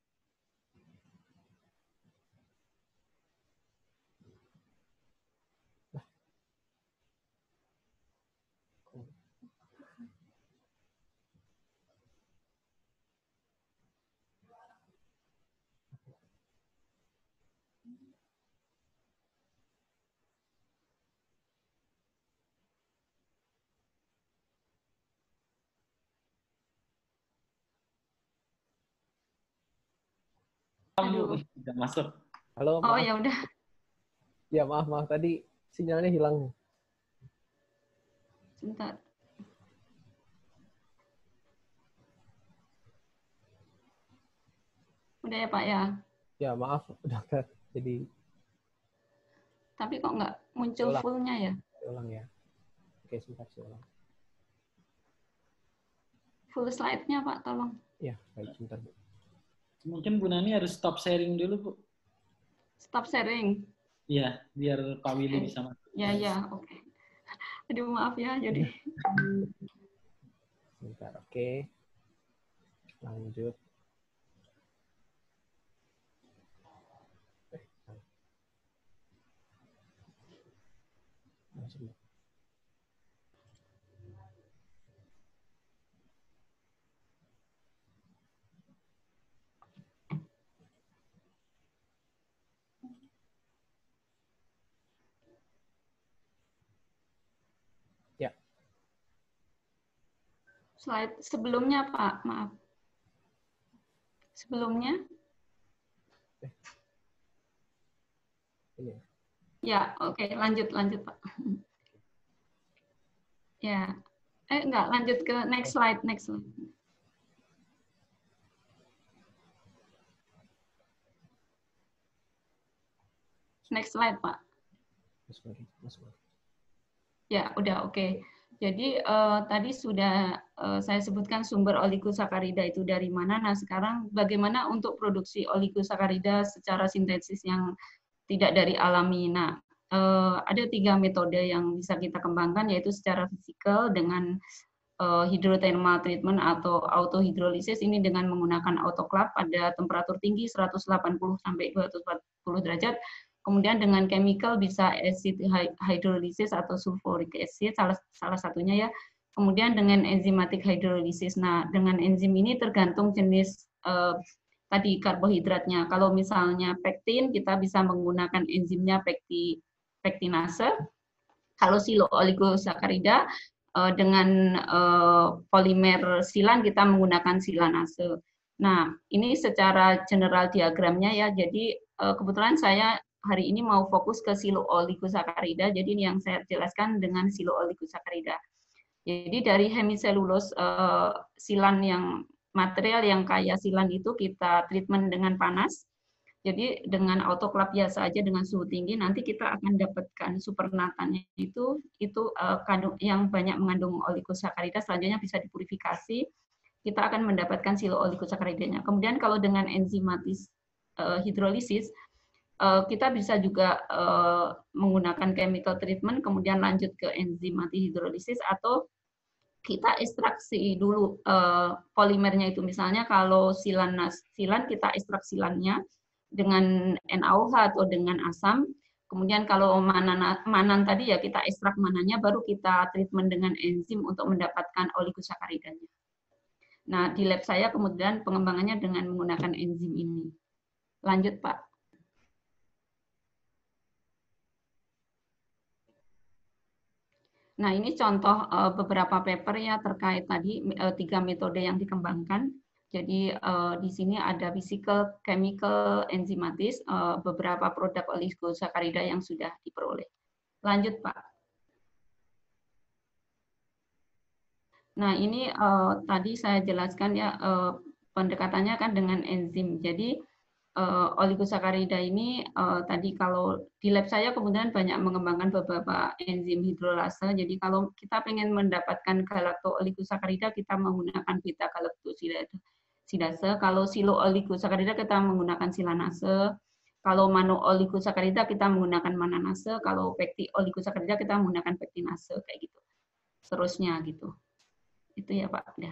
Bu, sudah masuk. Halo, Oh maaf. ya udah. Ya maaf maaf tadi sinyalnya hilang. Sebentar. Udah ya Pak ya. Ya maaf dokter. Jadi. Tapi kok nggak muncul Ulang. fullnya ya? Ulang ya. Oke sebentar saya ulang. Full slide-nya Pak, tolong. Ya baik sebentar Bu. Mungkin Bu Nani harus stop sharing dulu Bu. Stop sharing. Iya, biar Pak Willy bisa masuk. Ya ya, oke. Okay. Aduh maaf ya, jadi. Sebentar, oke. Lanjut. Masuk. Ya. Slide sebelumnya Pak, maaf. Sebelumnya. Eh. Ini. Ya, oke, okay. lanjut lanjut Pak. Ya, eh enggak, lanjut ke next slide, next slide. Next slide Pak. Ya, udah oke. Okay. Jadi uh, tadi sudah uh, saya sebutkan sumber oligosakarida itu dari mana. Nah, sekarang bagaimana untuk produksi oligosakarida secara sintesis yang tidak dari alami. Nah, uh, ada tiga metode yang bisa kita kembangkan, yaitu secara fisikal dengan uh, hydrothermal treatment atau autohidrolisis, ini dengan menggunakan autoclave pada temperatur tinggi seratus delapan puluh sampai dua ratus empat puluh derajat. Kemudian dengan chemical bisa acid hydrolysis atau sulfuric acid, salah, salah satunya ya. Kemudian dengan enzymatic hydrolysis. Nah, dengan enzim ini tergantung jenis eh, tadi karbohidratnya. Kalau misalnya pektin, kita bisa menggunakan enzimnya pekti, pektinase. Kalau silo oligosakarida, eh, dengan eh, polimer silan, kita menggunakan silanase. Nah, ini secara general diagramnya ya. Jadi eh, kebetulan saya hari ini mau fokus ke silo oligosakarida, jadi ini yang saya jelaskan dengan silo oligosakarida. Jadi dari hemiselulose uh, silan yang material yang kaya silan itu kita treatment dengan panas. Jadi dengan autoclave biasa aja dengan suhu tinggi nanti kita akan dapatkan supernatannya itu itu uh, kandung yang banyak mengandung oligosakarida, selanjutnya bisa dipurifikasi. Kita akan mendapatkan silo oligosacaridanya. Kemudian kalau dengan enzimatis uh, hidrolisis kita bisa juga uh, menggunakan chemical treatment, kemudian lanjut ke enzimatic hidrolisis, atau kita ekstraksi dulu uh, polimernya itu. Misalnya kalau silan, silan kita ekstrak silannya dengan N A O H atau dengan asam. Kemudian kalau manan, manan tadi ya kita ekstrak manannya, baru kita treatment dengan enzim untuk mendapatkan oligosacaridanya. Nah, di lab saya kemudian pengembangannya dengan menggunakan enzim ini. Lanjut, Pak. Nah, ini contoh uh, beberapa paper ya terkait tadi uh, tiga metode yang dikembangkan. Jadi uh, di sini ada physical, chemical, enzimatis, uh, beberapa produk oligosakarida yang sudah diperoleh. Lanjut, Pak. Nah, ini uh, tadi saya jelaskan ya uh, pendekatannya kan dengan enzim. Jadi Uh, oligosakarida ini uh, tadi kalau di lab saya kemudian banyak mengembangkan beberapa enzim hidrolase. Jadi kalau kita pengen mendapatkan galacto-oligosakarida, kita menggunakan beta-galactosidase. Kalau silo oligosakarida kita menggunakan silanase. Kalau mono-oligosakarida kita menggunakan mananase. Kalau pekti-oligosakarida kita menggunakan pektinase, kayak gitu. Terusnya gitu. Itu ya Pak. Udah.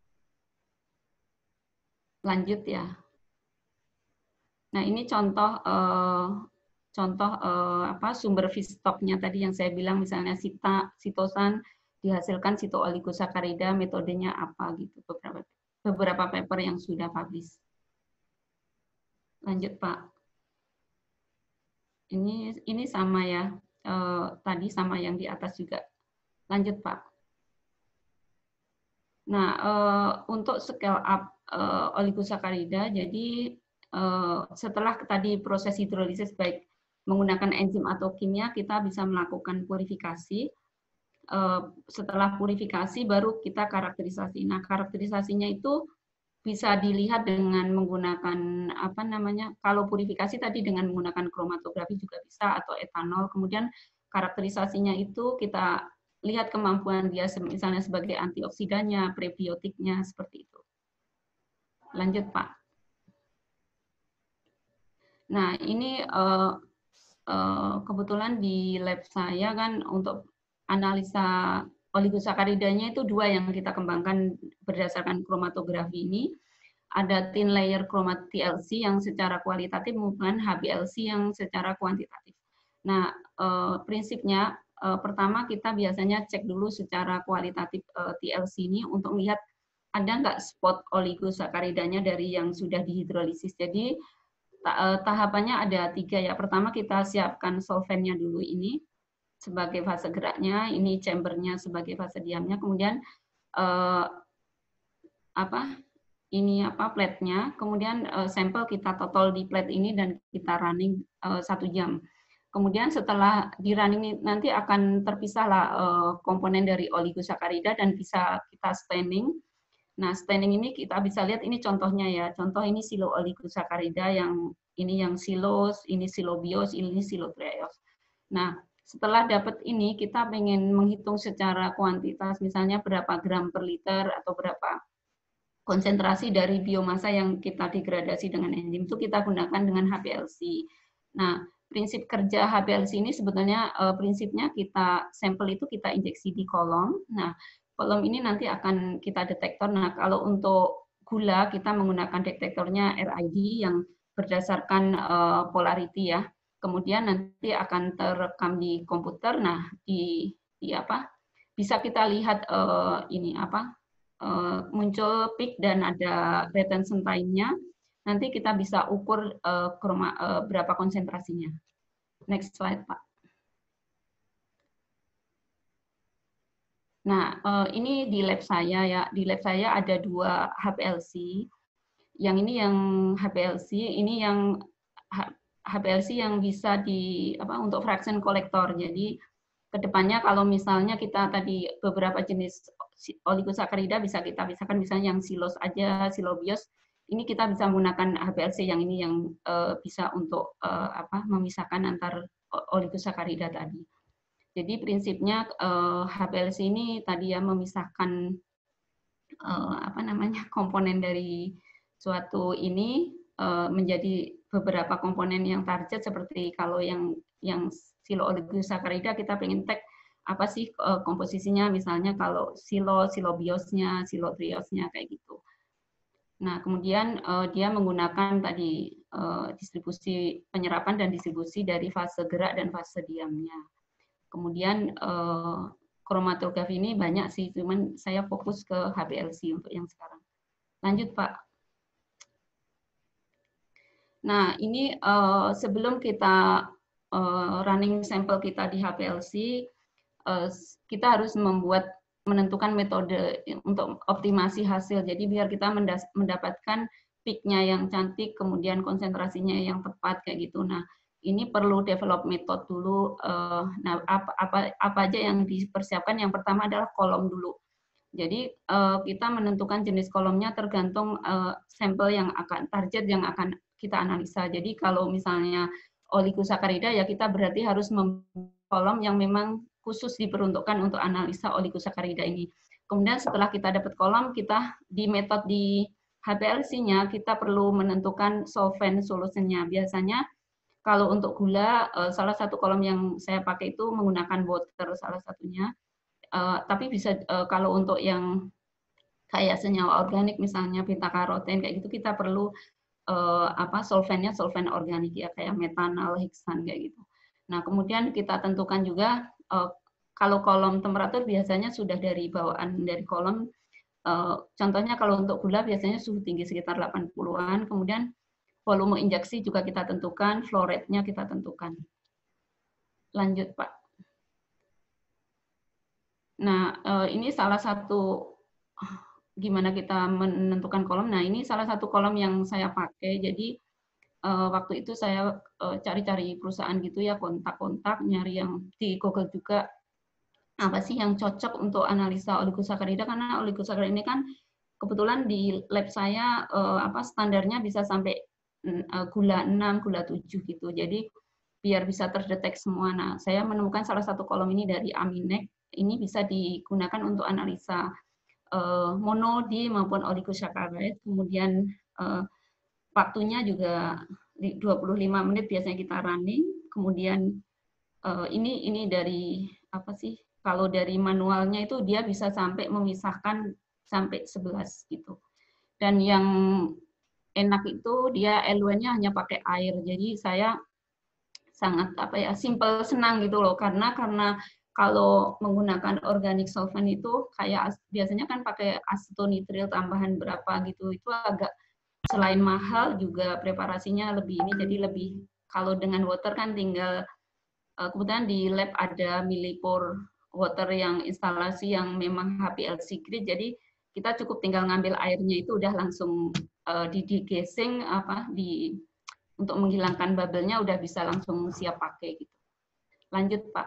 Lanjut ya. Nah, ini contoh eh, contoh eh, apa sumber feedstocknya tadi yang saya bilang, misalnya sita, sitosan dihasilkan sito-oligosakarida, metodenya apa gitu, beberapa beberapa paper yang sudah publish. Lanjut, Pak. Ini ini sama ya, eh, tadi sama yang di atas juga. Lanjut, Pak. Nah, eh, untuk scale up eh, oligosakarida, jadi setelah tadi proses hidrolisis baik menggunakan enzim atau kimia, kita bisa melakukan purifikasi. Setelah purifikasi baru kita karakterisasi. Nah, karakterisasinya itu bisa dilihat dengan menggunakan apa namanya, kalau purifikasi tadi dengan menggunakan kromatografi juga bisa, atau etanol. Kemudian karakterisasinya itu kita lihat kemampuan dia misalnya sebagai antioksidannya, prebiotiknya, seperti itu. Lanjut, Pak. Nah, ini uh, uh, kebetulan di lab saya kan untuk analisa oligosacharidanya itu dua yang kita kembangkan berdasarkan kromatografi ini. Ada thin layer chromat T L C yang secara kualitatif maupun H B L C yang secara kuantitatif. Nah, eh, prinsipnya eh, pertama kita biasanya cek dulu secara kualitatif eh, T L C ini untuk melihat ada nggak spot oligosacharidanya dari yang sudah dihidrolisis. Jadi tahapannya ada tiga ya. Pertama kita siapkan solvennya dulu ini sebagai fase geraknya, ini chambernya sebagai fase diamnya, kemudian eh, apa ini apa plate-nya, kemudian eh, sampel kita total di plate ini dan kita running eh, satu jam. Kemudian setelah di running nanti akan terpisahlah eh, komponen dari oligosakarida dan bisa kita staining. Nah, staining ini kita bisa lihat ini contohnya ya. Contoh ini silo oligosakarida yang ini yang silos, ini silobios, ini silotrios. Nah, setelah dapat ini kita pengen menghitung secara kuantitas, misalnya berapa gram per liter atau berapa konsentrasi dari biomasa yang kita degradasi dengan enzim itu kita gunakan dengan H P L C. Nah, prinsip kerja H P L C ini sebetulnya uh, prinsipnya kita sampel itu kita injeksi di kolom. Nah, kolom ini nanti akan kita detektor. Nah, kalau untuk gula kita menggunakan detektornya R I D yang berdasarkan uh, polarity ya. Kemudian nanti akan terekam di komputer. Nah, di, di apa? Bisa kita lihat uh, ini apa? Uh, muncul peak dan ada retention time-nya. Nanti kita bisa ukur uh, kroma, uh, berapa konsentrasinya. Next slide, Pak. Nah, uh, ini di lab saya ya. Di lab saya ada dua H P L C. Yang ini yang H P L C, ini yang H P L C yang bisa di apa untuk fraction kolektor. Jadi kedepannya kalau misalnya kita tadi beberapa jenis oligosakarida bisa kita pisahkan, misalnya yang silos aja, silobios, ini kita bisa menggunakan H P L C yang ini yang uh, bisa untuk uh, apa memisahkan antar oligosakarida tadi. Jadi prinsipnya uh, H P L C ini tadi ya memisahkan uh, apa namanya komponen dari suatu ini uh, menjadi beberapa komponen yang target, seperti kalau yang yang silo oligosakarida kita pengen tag apa sih uh, komposisinya, misalnya kalau silo, silobiosnya, silotriosnya kayak gitu. Nah, kemudian uh, dia menggunakan tadi uh, distribusi penyerapan dan distribusi dari fase gerak dan fase diamnya. Kemudian uh, kromatografi ini banyak sih, cuman saya fokus ke H P L C untuk yang sekarang. Lanjut, Pak. Nah, ini uh, sebelum kita uh, running sampel kita di H P L C, uh, kita harus membuat menentukan metode untuk optimasi hasil. Jadi biar kita mendapatkan peak-nya yang cantik, kemudian konsentrasinya yang tepat kayak gitu. Nah, ini perlu develop metode dulu. Uh, nah, apa, apa apa aja yang dipersiapkan? Yang pertama adalah kolom dulu. Jadi uh, kita menentukan jenis kolomnya tergantung uh, sampel yang akan target yang akan kita analisa. Jadi kalau misalnya oligosakarida ya kita berarti harus memilih kolom yang memang khusus diperuntukkan untuk analisa oligosakarida ini. Kemudian setelah kita dapat kolom, kita di metode di H P L C-nya kita perlu menentukan solvent solution-nya. Biasanya kalau untuk gula, salah satu kolom yang saya pakai itu menggunakan water salah satunya. Tapi bisa kalau untuk yang kayak senyawa organik misalnya beta karoten kayak gitu kita perlu apa solventnya solvent organik ya kayak metanol, heksan kayak gitu. Nah, kemudian kita tentukan juga uh, kalau kolom temperatur biasanya sudah dari bawaan dari kolom. Uh, contohnya kalau untuk gula biasanya suhu tinggi sekitar delapan puluhan. Kemudian volume injeksi juga kita tentukan, flow rate-nya kita tentukan. Lanjut, Pak. Nah, uh, ini salah satu gimana kita menentukan kolom. Nah, ini salah satu kolom yang saya pakai. Jadi uh, waktu itu saya cari-cari uh, perusahaan gitu ya, kontak-kontak, nyari yang di Google juga apa sih yang cocok untuk analisa oligosakarida, karena oligosakarida ini kan kebetulan di lab saya uh, apa standarnya bisa sampai uh, gula enam, gula tujuh gitu. Jadi biar bisa terdetek semua. Nah, saya menemukan salah satu kolom ini dari Aminec. Ini bisa digunakan untuk analisa uh, mono, di maupun oligosaccharide. Kemudian uh, waktunya juga dua puluh lima menit biasanya kita running. Kemudian uh, ini ini dari apa sih? Kalau dari manualnya itu dia bisa sampai memisahkan sampai sebelas gitu. Dan yang enak itu dia eluennya hanya pakai air. Jadi saya sangat apa ya, simple, senang gitu loh, karena karena kalau menggunakan organic solvent itu kayak biasanya kan pakai asitonitril tambahan berapa gitu, itu agak selain mahal juga preparasinya lebih ini, jadi lebih kalau dengan water kan tinggal kebetulan di lab ada millipore water yang instalasi yang memang H P L C grade, jadi kita cukup tinggal ngambil airnya itu udah langsung uh, di degassing apa di untuk menghilangkan bubble-nya udah bisa langsung siap pakai gitu. Lanjut, Pak.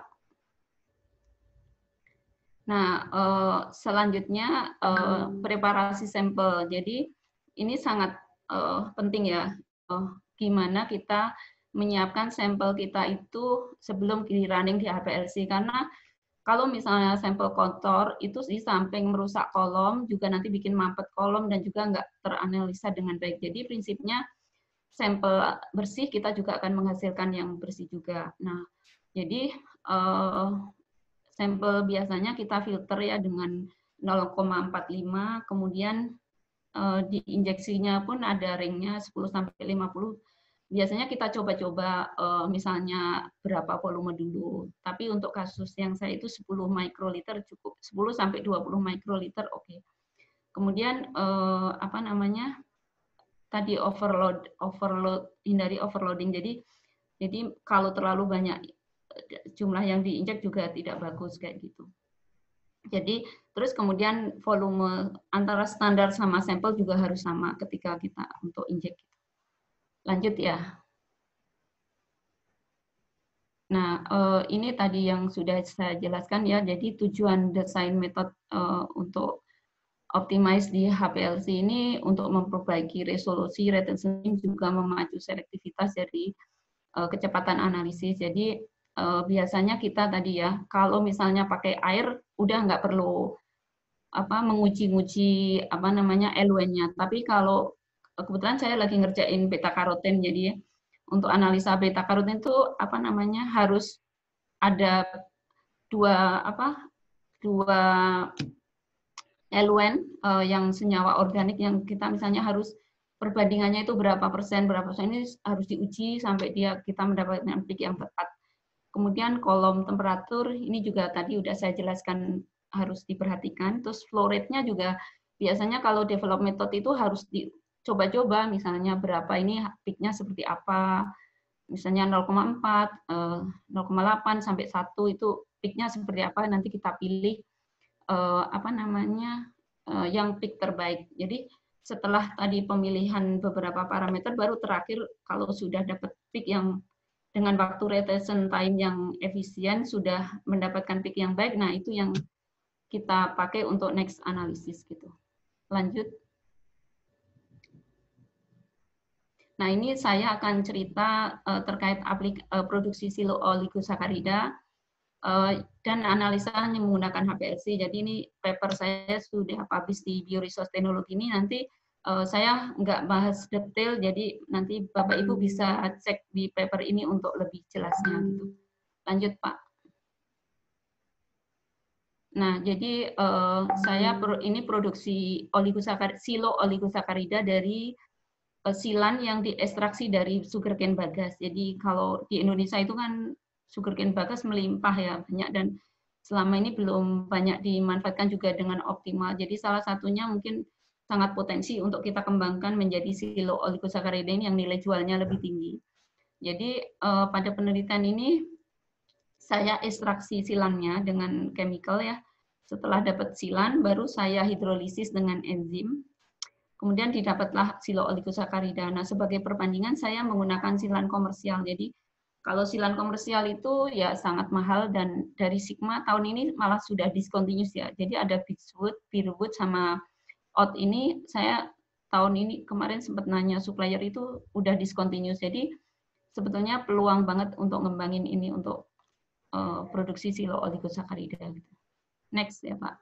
Nah, eh, selanjutnya eh, preparasi sampel. Jadi ini sangat eh, penting ya, eh, gimana kita menyiapkan sampel kita itu sebelum di running di H P L C, karena kalau misalnya sampel kotor itu di samping merusak kolom juga nanti bikin mampet kolom dan juga nggak teranalisa dengan baik. Jadi prinsipnya sampel bersih kita juga akan menghasilkan yang bersih juga. Nah, jadi eh, sampel biasanya kita filter ya dengan nol koma empat lima, kemudian eh, di injeksinya pun ada ringnya sepuluh sampai lima puluh. Biasanya kita coba-coba eh, misalnya berapa volume dulu. Tapi untuk kasus yang saya itu sepuluh mikroliter cukup, sepuluh sampai dua puluh mikroliter oke. Okay. Kemudian eh, apa namanya? Tadi overload, overload, hindari overloading. Jadi, jadi kalau terlalu banyak jumlah yang diinjek juga tidak bagus kayak gitu. Jadi, terus kemudian volume antara standar sama sampel juga harus sama ketika kita untuk injek. Lanjut ya. Nah, ini tadi yang sudah saya jelaskan ya. Jadi tujuan desain metode untuk optimize di H P L C ini untuk memperbaiki resolusi, retention, juga memacu selektivitas dari uh, kecepatan analisis. Jadi uh, biasanya kita tadi ya, kalau misalnya pakai air, udah nggak perlu apa menguji-nguji apa namanya eluennya. Tapi kalau kebetulan saya lagi ngerjain beta karoten, jadi untuk analisa beta karoten itu apa namanya harus ada dua apa dua eluen uh, yang senyawa organik yang kita misalnya harus perbandingannya itu berapa persen, berapa persen ini harus diuji sampai dia kita mendapatkan peak yang tepat. Kemudian kolom temperatur ini juga tadi udah saya jelaskan harus diperhatikan. Terus flow rate-nya juga biasanya kalau develop method itu harus dicoba-coba misalnya berapa ini peak-nya seperti apa. Misalnya nol koma empat, nol koma delapan sampai satu itu peak-nya seperti apa, nanti kita pilih Uh, apa namanya uh, yang peak terbaik. Jadi setelah tadi pemilihan beberapa parameter, baru terakhir kalau sudah dapat peak yang dengan waktu retention time yang efisien, sudah mendapatkan peak yang baik, nah itu yang kita pakai untuk next analysis gitu. Lanjut. Nah ini saya akan cerita uh, terkait aplik uh, produksi silo oligosakarida dan analisa hanya menggunakan H P L C. Jadi ini paper saya sudah publish di Bioresource Teknologi ini. Nanti uh, saya nggak bahas detail, jadi nanti Bapak Ibu bisa cek di paper ini untuk lebih jelasnya. Gitu. Lanjut Pak. Nah, jadi uh, saya pro, ini produksi oligosakarida, silo oligosakarida dari uh, silan yang diekstraksi dari sugarcane bagas. Jadi kalau di Indonesia itu kan sugarcane bagas melimpah ya banyak, dan selama ini belum banyak dimanfaatkan juga dengan optimal. Jadi salah satunya mungkin sangat potensi untuk kita kembangkan menjadi silo oligosakarida ini yang nilai jualnya lebih tinggi. Jadi eh, pada penelitian ini saya ekstraksi silannya dengan chemical ya. Setelah dapat silan baru saya hidrolisis dengan enzim. kemudian didapatlah silo oligosakarida. Nah, sebagai perbandingan saya menggunakan silan komersial. Jadi kalau silan komersial itu ya sangat mahal, dan dari Sigma tahun ini malah sudah discontinuous ya. Jadi ada Beechwood, Beerwood, sama Oat ini saya tahun ini kemarin sempat nanya supplier itu udah discontinuous. Jadi sebetulnya peluang banget untuk ngembangin ini untuk uh, produksi silo oligosakarida. Gitu. Next ya Pak.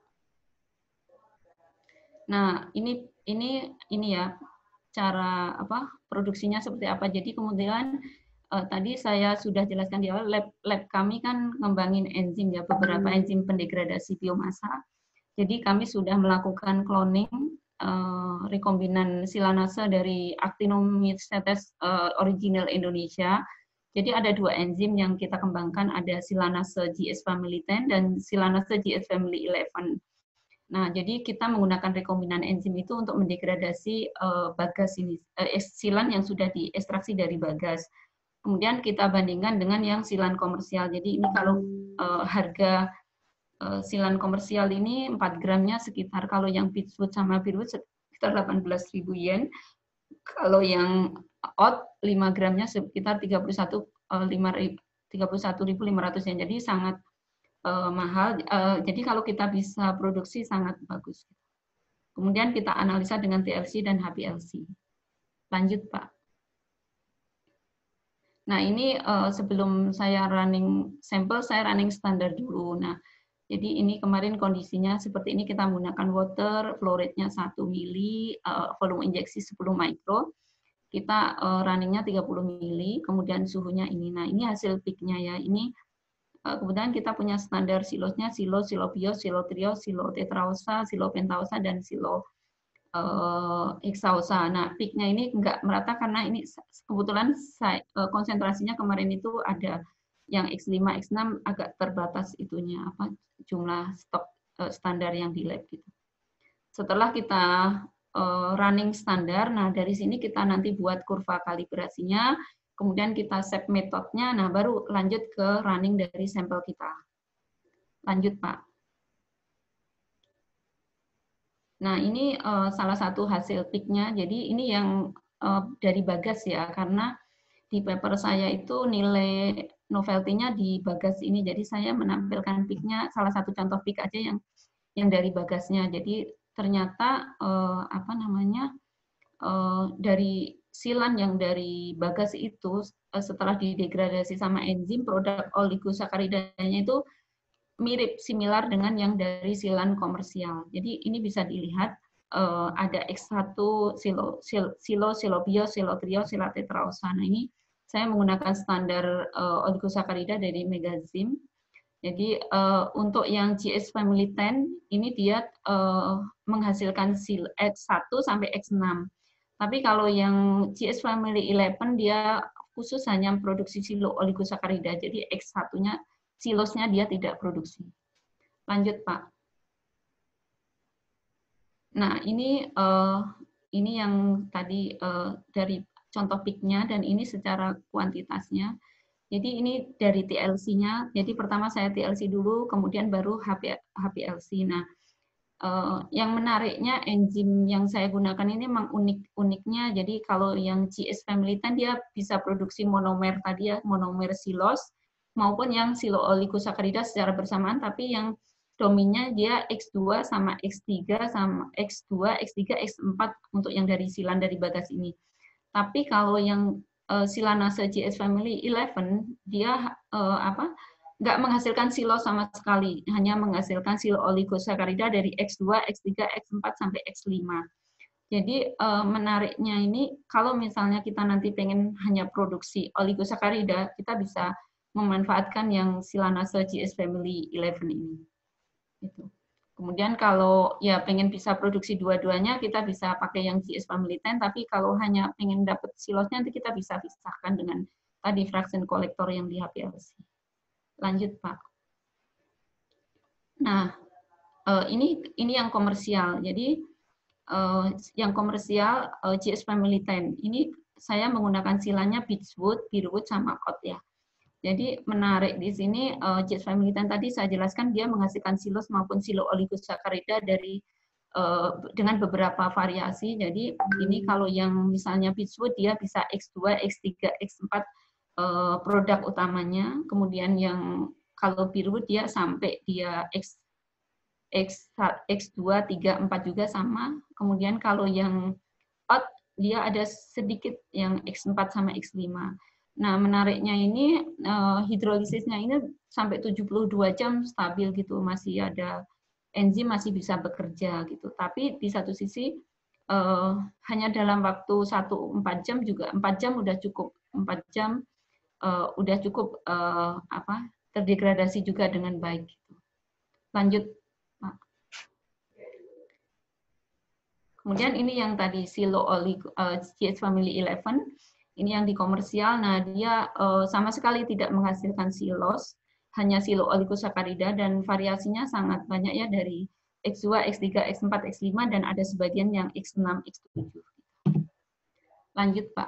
Nah ini ini ini ya cara apa produksinya seperti apa. Jadi kemudian Uh, tadi saya sudah jelaskan di awal, lab, lab kami kan ngembangin enzim ya, beberapa enzim pendegradasi biomasa. Jadi kami sudah melakukan cloning uh, rekombinan silanase dari Actinomycetes uh, original Indonesia. Jadi ada dua enzim yang kita kembangkan, ada silanase G S family sepuluh dan silanase G S family eleven. Nah, jadi kita menggunakan rekombinan enzim itu untuk mendegradasi uh, bagas ini, uh, silan yang sudah diekstraksi dari bagas. Kemudian kita bandingkan dengan yang silan komersial. Jadi ini kalau uh, harga uh, silan komersial ini empat gramnya sekitar, kalau yang Beechwood sama Beerwood sekitar delapan belas ribu yen. Kalau yang Oat lima gramnya sekitar tiga puluh satu ribu lima ratus yen. Jadi sangat uh, mahal. Uh, jadi kalau kita bisa produksi sangat bagus. Kemudian kita analisa dengan T L C dan H P L C. Lanjut Pak. Nah, ini uh, sebelum saya running sampel, saya running standar dulu. Nah, jadi ini kemarin kondisinya seperti ini, kita menggunakan water, flow rate-nya satu mili, uh, volume injeksi sepuluh mikro, kita uh, runningnya tiga puluh mili, kemudian suhunya ini. Nah, ini hasil peak-nya ya. Ini uh, kemudian kita punya standar silosnya, silo, silo bios, silo trios, silo tetraosa, silo pentaosa, dan silo Uh, hexaosa. Nah, peak-nya ini enggak merata karena ini kebetulan saya, uh, konsentrasinya kemarin itu ada yang X lima, X enam agak terbatas itunya apa jumlah stok uh, standar yang di lab gitu. Setelah kita uh, running standar, nah dari sini kita nanti buat kurva kalibrasinya, kemudian kita save metodenya, nah baru lanjut ke running dari sampel kita. Lanjut Pak. Nah, ini uh, salah satu hasil peak-nya. Jadi ini yang uh, dari bagas ya, karena di paper saya itu nilai novelty-nya di bagas ini. Jadi saya menampilkan peak-nya, salah satu contoh peak aja yang yang dari bagasnya. Jadi ternyata uh, apa namanya uh, dari silan yang dari bagas itu uh, setelah didegradasi sama enzim, produk oligosacaridanya itu mirip similar dengan yang dari silan komersial. Jadi ini bisa dilihat uh, ada X satu silo silo silo silo bios, silo trios, silo tetraosa. Nah, ini saya menggunakan standar uh, oligosakarida dari Megazim. Jadi uh, untuk yang G S family sepuluh ini dia uh, menghasilkan sil X satu sampai X enam. Tapi kalau yang G S family eleven dia khusus hanya produksi silo oligosakarida. Jadi X satu-nya silosnya dia tidak produksi. Lanjut Pak. Nah ini uh, ini yang tadi uh, dari contoh peak-nya dan ini secara kuantitasnya. Jadi ini dari T L C-nya. Jadi pertama saya T L C dulu, kemudian baru H P L C. Nah uh, yang menariknya enzim yang saya gunakan ini memang unik-uniknya. Jadi kalau yang G S family sepuluh dia bisa produksi monomer tadi ya, monomer silos, maupun yang silo oligosakarida secara bersamaan, tapi yang dominnya dia X dua sama X tiga sama X dua, X tiga, X empat untuk yang dari silan dari bagas ini. Tapi kalau yang uh, silanase G S family eleven dia uh, apa nggak menghasilkan silo sama sekali, hanya menghasilkan silo oligosakarida dari X dua, X tiga, X empat sampai X lima. Jadi uh, menariknya ini kalau misalnya kita nanti pengen hanya produksi oligosakarida, kita bisa memanfaatkan yang silanase G S family eleven ini. Gitu. Kemudian kalau ya pengen bisa produksi dua-duanya, kita bisa pakai yang G S family sepuluh, tapi kalau hanya pengen dapat silosnya, nanti kita bisa pisahkan dengan tadi fraction kolektor yang di H P L C. Lanjut Pak. Nah, ini ini yang komersial. Jadi yang komersial G S family sepuluh, ini saya menggunakan silannya Beechwood, Beerwood, sama Oat ya. Jadi menarik di sini uh, G S family sepuluh tadi saya jelaskan dia menghasilkan silos maupun silo oligosakarida dari uh, dengan beberapa variasi. Jadi ini kalau yang misalnya Beechwood dia bisa X dua, X tiga, X empat uh, produk utamanya. Kemudian yang kalau Beechwood dia sampai dia X X, X2, tiga, empat juga sama. Kemudian kalau yang oat, dia ada sedikit yang X empat sama X lima. Nah, menariknya ini, hidrolisisnya ini sampai tujuh puluh dua jam stabil gitu, masih ada enzim masih bisa bekerja gitu. Tapi di satu sisi, uh, hanya dalam waktu satu empat jam juga, empat jam udah cukup, empat jam uh, udah cukup uh, apa terdegradasi juga dengan baik. Lanjut. Kemudian ini yang tadi silo oligo, uh, C H family eleven, ini yang di komersial. Nah, dia uh, sama sekali tidak menghasilkan silos, hanya silo oligosakarida dan variasinya sangat banyak ya dari X dua, X tiga, X empat, X lima dan ada sebagian yang X enam, X tujuh. Lanjut, Pak.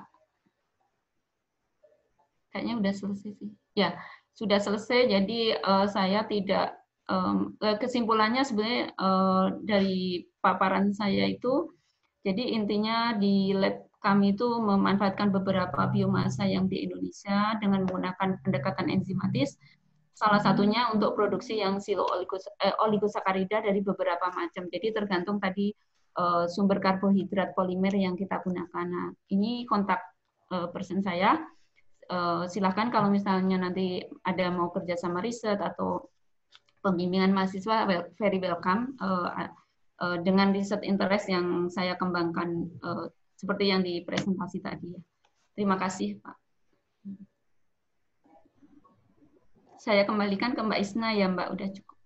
Kayaknya udah selesai sih. Ya, sudah selesai. Jadi uh, saya tidak um, kesimpulannya sebenarnya uh, dari paparan saya itu, jadi intinya di lab kami itu memanfaatkan beberapa biomasa yang di Indonesia dengan menggunakan pendekatan enzimatis. Salah satunya untuk produksi yang silo oligos, eh, oligosakarida dari beberapa macam. Jadi tergantung tadi uh, sumber karbohidrat polimer yang kita gunakan. Nah, ini kontak uh, person saya. Uh, silakan kalau misalnya nanti ada mau kerja sama riset atau pembimbingan mahasiswa, well, very welcome uh, uh, dengan riset interest yang saya kembangkan uh, seperti yang di presentasi tadi. Terima kasih, Pak. Saya kembalikan ke Mbak Isna ya, Mbak, udah cukup.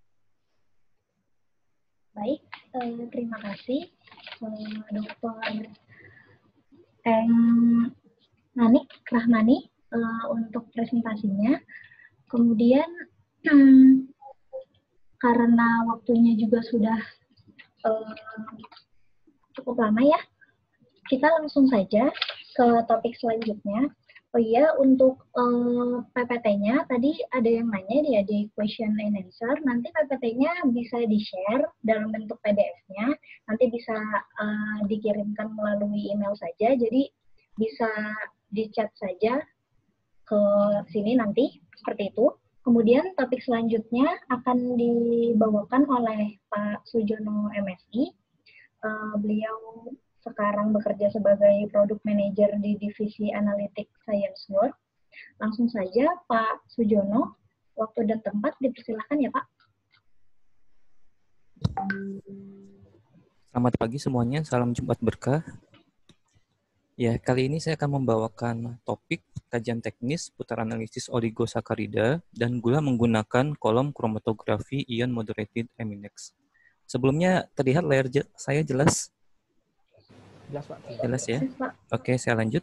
Baik, uh, terima kasih, uh, Dokter Eng Nanik Rahmani uh, untuk presentasinya. Kemudian hmm, karena waktunya juga sudah uh, cukup lama ya, kita langsung saja ke topik selanjutnya. Oh iya, untuk uh, P P T-nya tadi ada yang nanya dia di question and answer. Nanti P P T-nya bisa di-share dalam bentuk P D F-nya. Nanti bisa uh, dikirimkan melalui email saja. Jadi bisa di-chat saja ke sini nanti seperti itu. Kemudian topik selanjutnya akan dibawakan oleh Pak Sujono M Si. Uh, beliau sekarang bekerja sebagai Product Manager di Divisi Analytic Science Work. Langsung saja Pak Sujono, waktu dan tempat dipersilakan ya Pak. Selamat pagi semuanya, salam Jumat berkah. Ya, kali ini saya akan membawakan topik kajian teknis putar analisis oligosakarida dan gula menggunakan kolom kromatografi ion moderated aminex. Sebelumnya terlihat layar je saya jelas? Jelas, Pak. Jelas ya? Oke, saya lanjut.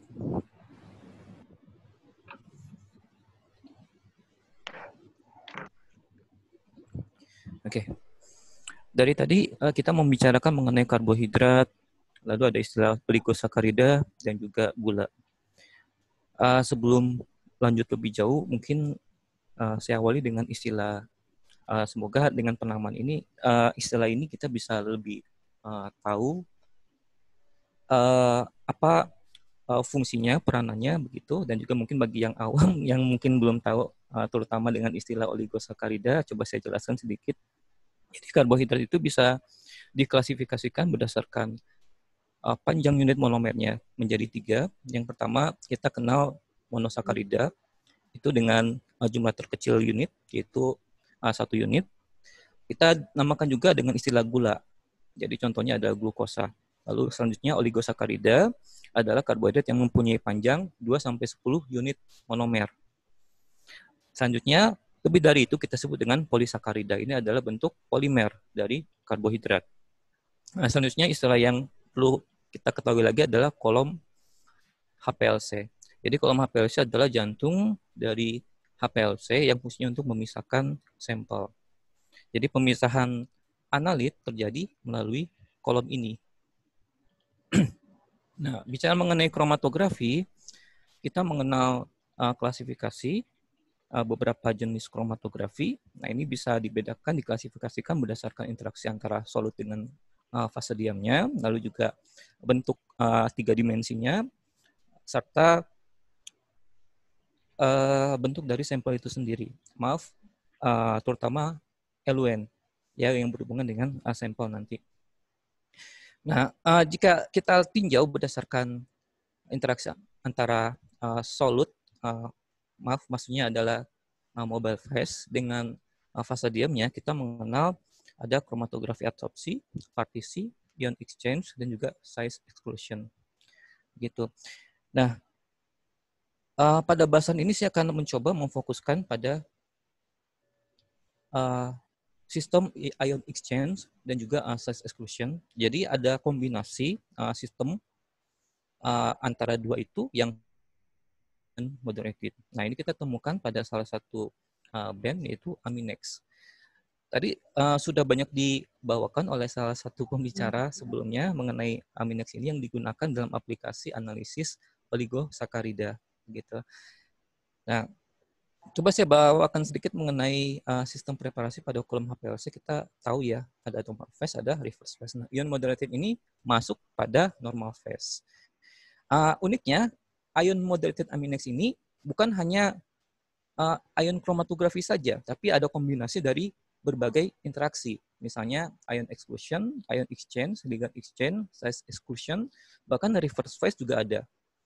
Oke. Dari tadi kita membicarakan mengenai karbohidrat, lalu ada istilah oligosakarida dan juga gula. Uh, sebelum lanjut lebih jauh, mungkin uh, saya awali dengan istilah. Uh, semoga dengan penamaan ini, uh, istilah ini kita bisa lebih uh, tahu uh, apa uh, fungsinya, peranannya begitu, dan juga mungkin bagi yang awam yang mungkin belum tahu, uh, terutama dengan istilah oligosakarida, coba saya jelaskan sedikit. Jadi karbohidrat itu bisa diklasifikasikan berdasarkan Uh, panjang unit monomernya menjadi tiga. Yang pertama kita kenal monosakarida itu dengan uh, jumlah terkecil unit yaitu uh, satu unit. Kita namakan juga dengan istilah gula. Jadi contohnya adalah glukosa. Lalu selanjutnya oligosakarida adalah karbohidrat yang mempunyai panjang dua sampai sepuluh unit monomer. Selanjutnya lebih dari itu kita sebut dengan polisakarida. Ini adalah bentuk polimer dari karbohidrat. Nah, selanjutnya istilah yang perlu kita ketahui lagi adalah kolom H P L C. Jadi kolom H P L C adalah jantung dari H P L C yang fungsinya untuk memisahkan sampel. Jadi pemisahan analit terjadi melalui kolom ini. Nah, bicara mengenai kromatografi, kita mengenal uh, klasifikasi uh, beberapa jenis kromatografi. Nah, ini bisa dibedakan, diklasifikasikan berdasarkan interaksi antara solut dengan uh, fase diamnya, lalu juga bentuk uh, tiga dimensinya, serta uh, bentuk dari sampel itu sendiri. Maaf, uh, terutama eluen ya yang berhubungan dengan uh, sampel nanti. Nah, uh, jika kita tinjau berdasarkan interaksi antara uh, solute, uh, maaf maksudnya adalah uh, mobile phase dengan uh, fase diamnya, kita mengenal ada kromatografi adsorpsi, partisi, ion exchange, dan juga size exclusion. Gitu. Nah, uh, pada bahasan ini saya akan mencoba memfokuskan pada uh, sistem ion exchange dan juga uh, size exclusion. Jadi ada kombinasi uh, sistem uh, antara dua itu yang moderated. Nah, ini kita temukan pada salah satu uh, band yaitu Aminex. Tadi uh, sudah banyak dibawakan oleh salah satu pembicara sebelumnya mengenai Aminex ini yang digunakan dalam aplikasi analisis oligosakarida gitu. Nah, coba saya bawakan sedikit mengenai uh, sistem preparasi pada kolom H P L C. Kita tahu ya, ada normal phase, ada reverse phase. Nah, ion moderated ini masuk pada normal phase. Uh, uniknya, ion moderated Aminex ini bukan hanya uh, ion kromatografi saja, tapi ada kombinasi dari berbagai interaksi. Misalnya ion exclusion, ion exchange, ligand exchange, size exclusion, bahkan reverse phase juga ada.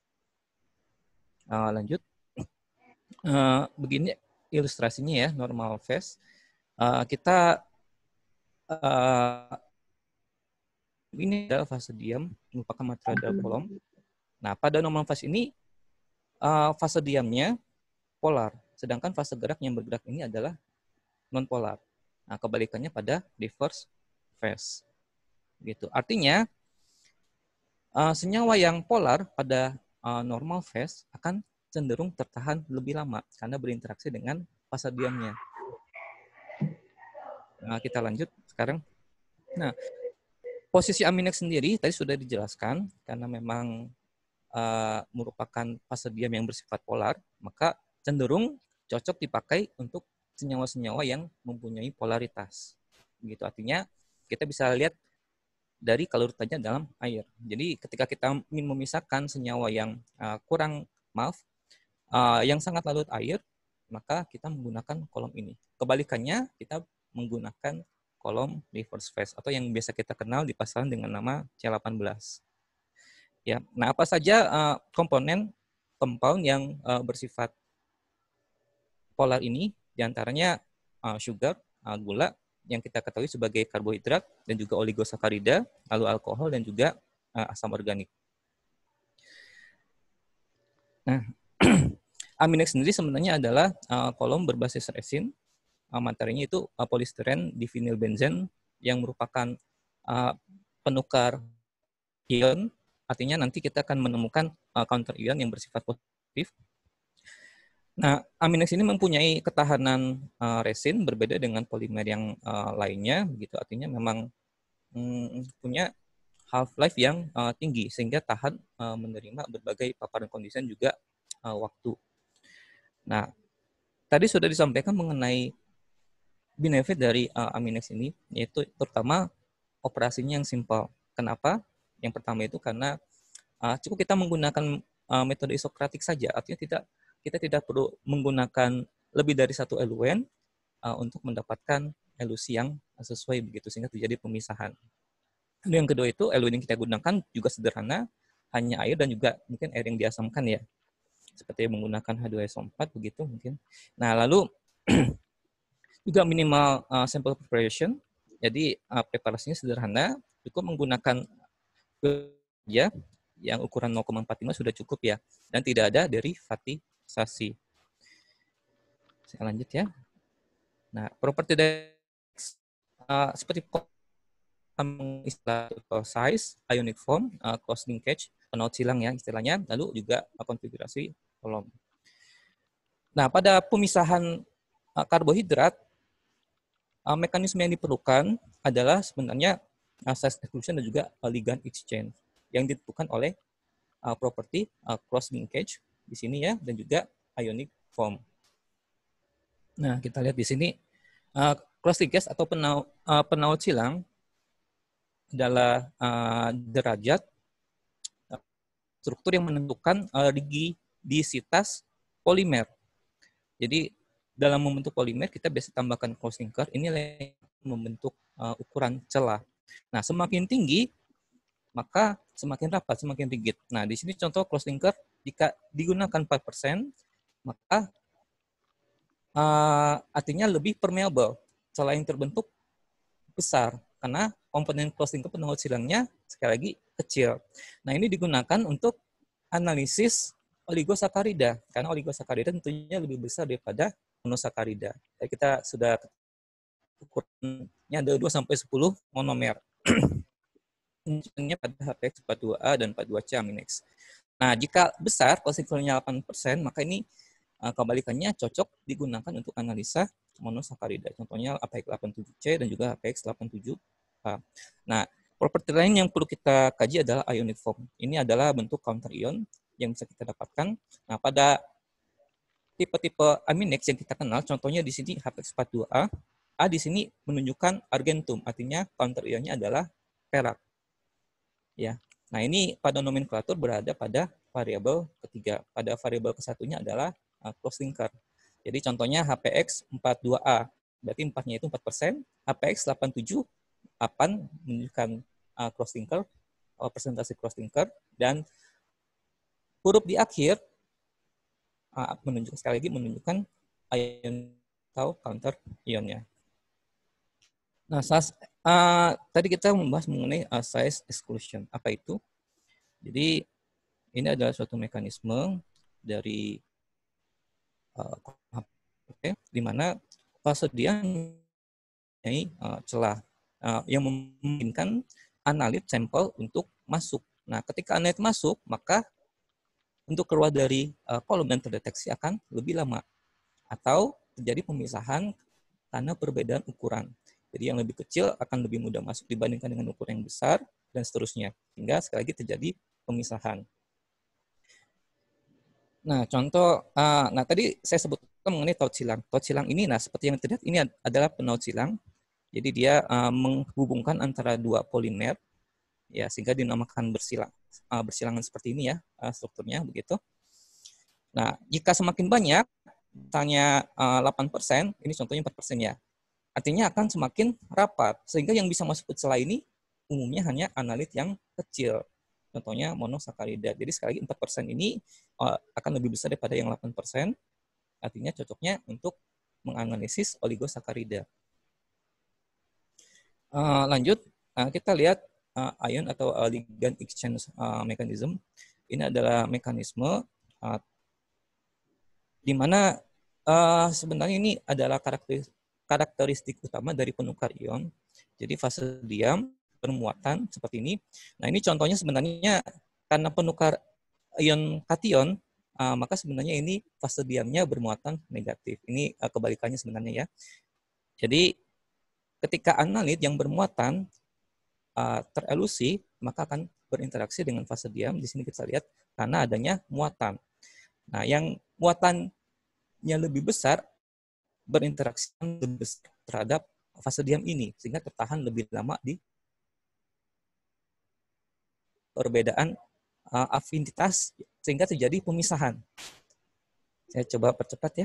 Uh, lanjut. Uh, begini ilustrasinya ya, normal phase. Uh, kita uh, ini adalah fase diam, merupakan material dalam kolom. Nah, pada normal phase ini uh, fase diamnya polar, sedangkan fase gerak yang bergerak ini adalah non polar. Nah, kebalikannya pada reverse phase. Gitu. Artinya uh, senyawa yang polar pada uh, normal phase akan cenderung tertahan lebih lama karena berinteraksi dengan fase diamnya. Nah, kita lanjut sekarang. Nah, posisi Aminex sendiri tadi sudah dijelaskan karena memang uh, merupakan fase diam yang bersifat polar, maka cenderung cocok dipakai untuk senyawa-senyawa yang mempunyai polaritas. Gitu. Artinya kita bisa lihat dari kaloritasnya dalam air. Jadi ketika kita ingin memisahkan senyawa yang uh, kurang maaf Uh, yang sangat larut air, maka kita menggunakan kolom ini. Kebalikannya, kita menggunakan kolom reverse phase atau yang biasa kita kenal di pasaran dengan nama C delapan belas. Ya, nah apa saja uh, komponen compound yang uh, bersifat polar ini? Diantaranya uh, sugar, uh, gula, yang kita ketahui sebagai karbohidrat dan juga oligosakarida, lalu alkohol dan juga uh, asam organik. Nah, Aminex sendiri sebenarnya adalah uh, kolom berbasis resin. Uh, materinya itu uh, polistiren divinilbenzen yang merupakan uh, penukar ion. Artinya nanti kita akan menemukan uh, counter ion yang bersifat positif. Nah, Aminex ini mempunyai ketahanan uh, resin berbeda dengan polimer yang uh, lainnya. Begitu. Artinya memang um, punya half-life yang uh, tinggi sehingga tahan uh, menerima berbagai paparan kondisi dan juga uh, waktu. Nah, tadi sudah disampaikan mengenai benefit dari uh, Aminex ini, yaitu terutama operasinya yang simpel. Kenapa? Yang pertama itu karena uh, cukup kita menggunakan uh, metode isokratik saja, artinya tidak kita tidak perlu menggunakan lebih dari satu eluen uh, untuk mendapatkan elusi yang sesuai begitu sehingga terjadi pemisahan. Dan yang kedua itu eluen yang kita gunakan juga sederhana, hanya air dan juga mungkin air yang diasamkan ya. Seperti menggunakan H dua S O empat begitu mungkin. Nah, lalu juga minimal uh, sample preparation. Jadi uh, preparasinya sederhana, cukup menggunakan ya yang ukuran nol koma empat lima sudah cukup ya dan tidak ada derivatisasi. Saya lanjut ya. Nah, properti dari uh, seperti istilah size, ionic form, uh, close linkage, penaut silang ya istilahnya, lalu juga uh, konfigurasi kolom. Nah, pada pemisahan uh, karbohidrat, uh, mekanisme yang diperlukan adalah sebenarnya uh, size exclusion dan juga uh, ligand exchange yang ditentukan oleh uh, properti uh, cross linkage di sini ya dan juga ionic form. Nah, kita lihat di sini uh, cross linkage atau penaut, uh, penaut silang adalah uh, derajat struktur yang menentukan uh, rigidisitas polimer. Jadi dalam membentuk polimer kita biasa tambahkan close linker, ini yang membentuk uh, ukuran celah. Nah, semakin tinggi maka semakin rapat, semakin rigid. Nah, di sini contoh close linker jika digunakan empat persen maka uh, artinya lebih permeable. Celah yang terbentuk besar karena komponen close linker penolak silangnya sekali lagi kecil. Nah, ini digunakan untuk analisis oligosakarida, karena oligosakarida tentunya lebih besar daripada monosakarida. Kita sudah ukurannya ada dua sampai sepuluh monomer. Ini pada H P X empat puluh dua A dan empat puluh dua C Aminex. Nah, jika besar, close linkernya delapan persen, maka ini kebalikannya cocok digunakan untuk analisa monosakarida. Contohnya H P X delapan puluh tujuh C dan juga H P X delapan puluh tujuh A. Nah, properti lain yang perlu kita kaji adalah ionic form. Ini adalah bentuk counter ion yang bisa kita dapatkan. Nah, pada tipe-tipe Aminex yang kita kenal, contohnya di sini H P X empat puluh dua A, A di sini menunjukkan argentum, artinya counter ionnya adalah perak. Ya. Nah, ini pada nomenklatur berada pada variabel ketiga. Pada variabel kesatunya adalah uh, close linker. Jadi contohnya H P X empat puluh dua A, berarti empatnya itu empat persen, H P X delapan puluh tujuh, delapan menunjukkan uh, close linker, uh, presentasi close linker, dan huruf di akhir uh, menunjukkan sekali lagi menunjukkan ion atau counter ionnya. Nah, size, uh, tadi kita membahas mengenai uh, size exclusion. Apa itu? Jadi ini adalah suatu mekanisme dari uh, di mana fase dia mempunyai uh, celah uh, yang memungkinkan analit sampel untuk masuk. Nah, ketika analit masuk, maka untuk keluar dari uh, kolom dan terdeteksi akan lebih lama. Atau terjadi pemisahan karena perbedaan ukuran. Jadi yang lebih kecil akan lebih mudah masuk dibandingkan dengan ukuran yang besar, dan seterusnya. Hingga sekali lagi terjadi pemisahan. Nah, contoh, uh, nah tadi saya sebutkan mengenai taut silang. Taut silang ini, nah seperti yang terlihat, ini adalah penaut silang. Jadi dia uh, menghubungkan antara dua polimer, ya sehingga dinamakan bersilang, uh, bersilangan seperti ini ya, uh, strukturnya begitu. Nah, jika semakin banyak, misalnya uh, delapan persen, ini contohnya empat persen ya, artinya akan semakin rapat, sehingga yang bisa masuk ke celah ini umumnya hanya analit yang kecil. Contohnya monosakarida. Jadi sekali lagi empat persen ini uh, akan lebih besar daripada yang delapan persen, artinya cocoknya untuk menganalisis oligosakarida. Uh, lanjut, uh, kita lihat uh, ion atau uh, ligand exchange uh, mechanism. Ini adalah mekanisme uh, di mana uh, sebenarnya ini adalah karakteristik karakteristik utama dari penukar ion. Jadi fase diam bermuatan seperti ini. Nah, ini contohnya sebenarnya karena penukar ion kation, uh, maka sebenarnya ini fase diamnya bermuatan negatif. Ini uh, kebalikannya sebenarnya ya. Jadi ketika analit yang bermuatan uh, terelusi, maka akan berinteraksi dengan fase diam. Di sini kita lihat karena adanya muatan. Nah, yang muatannya lebih besar berinteraksi lebih besar terhadap fase diam ini, sehingga tertahan lebih lama di perbedaan uh, afinitas, sehingga terjadi pemisahan. Saya coba percepat ya.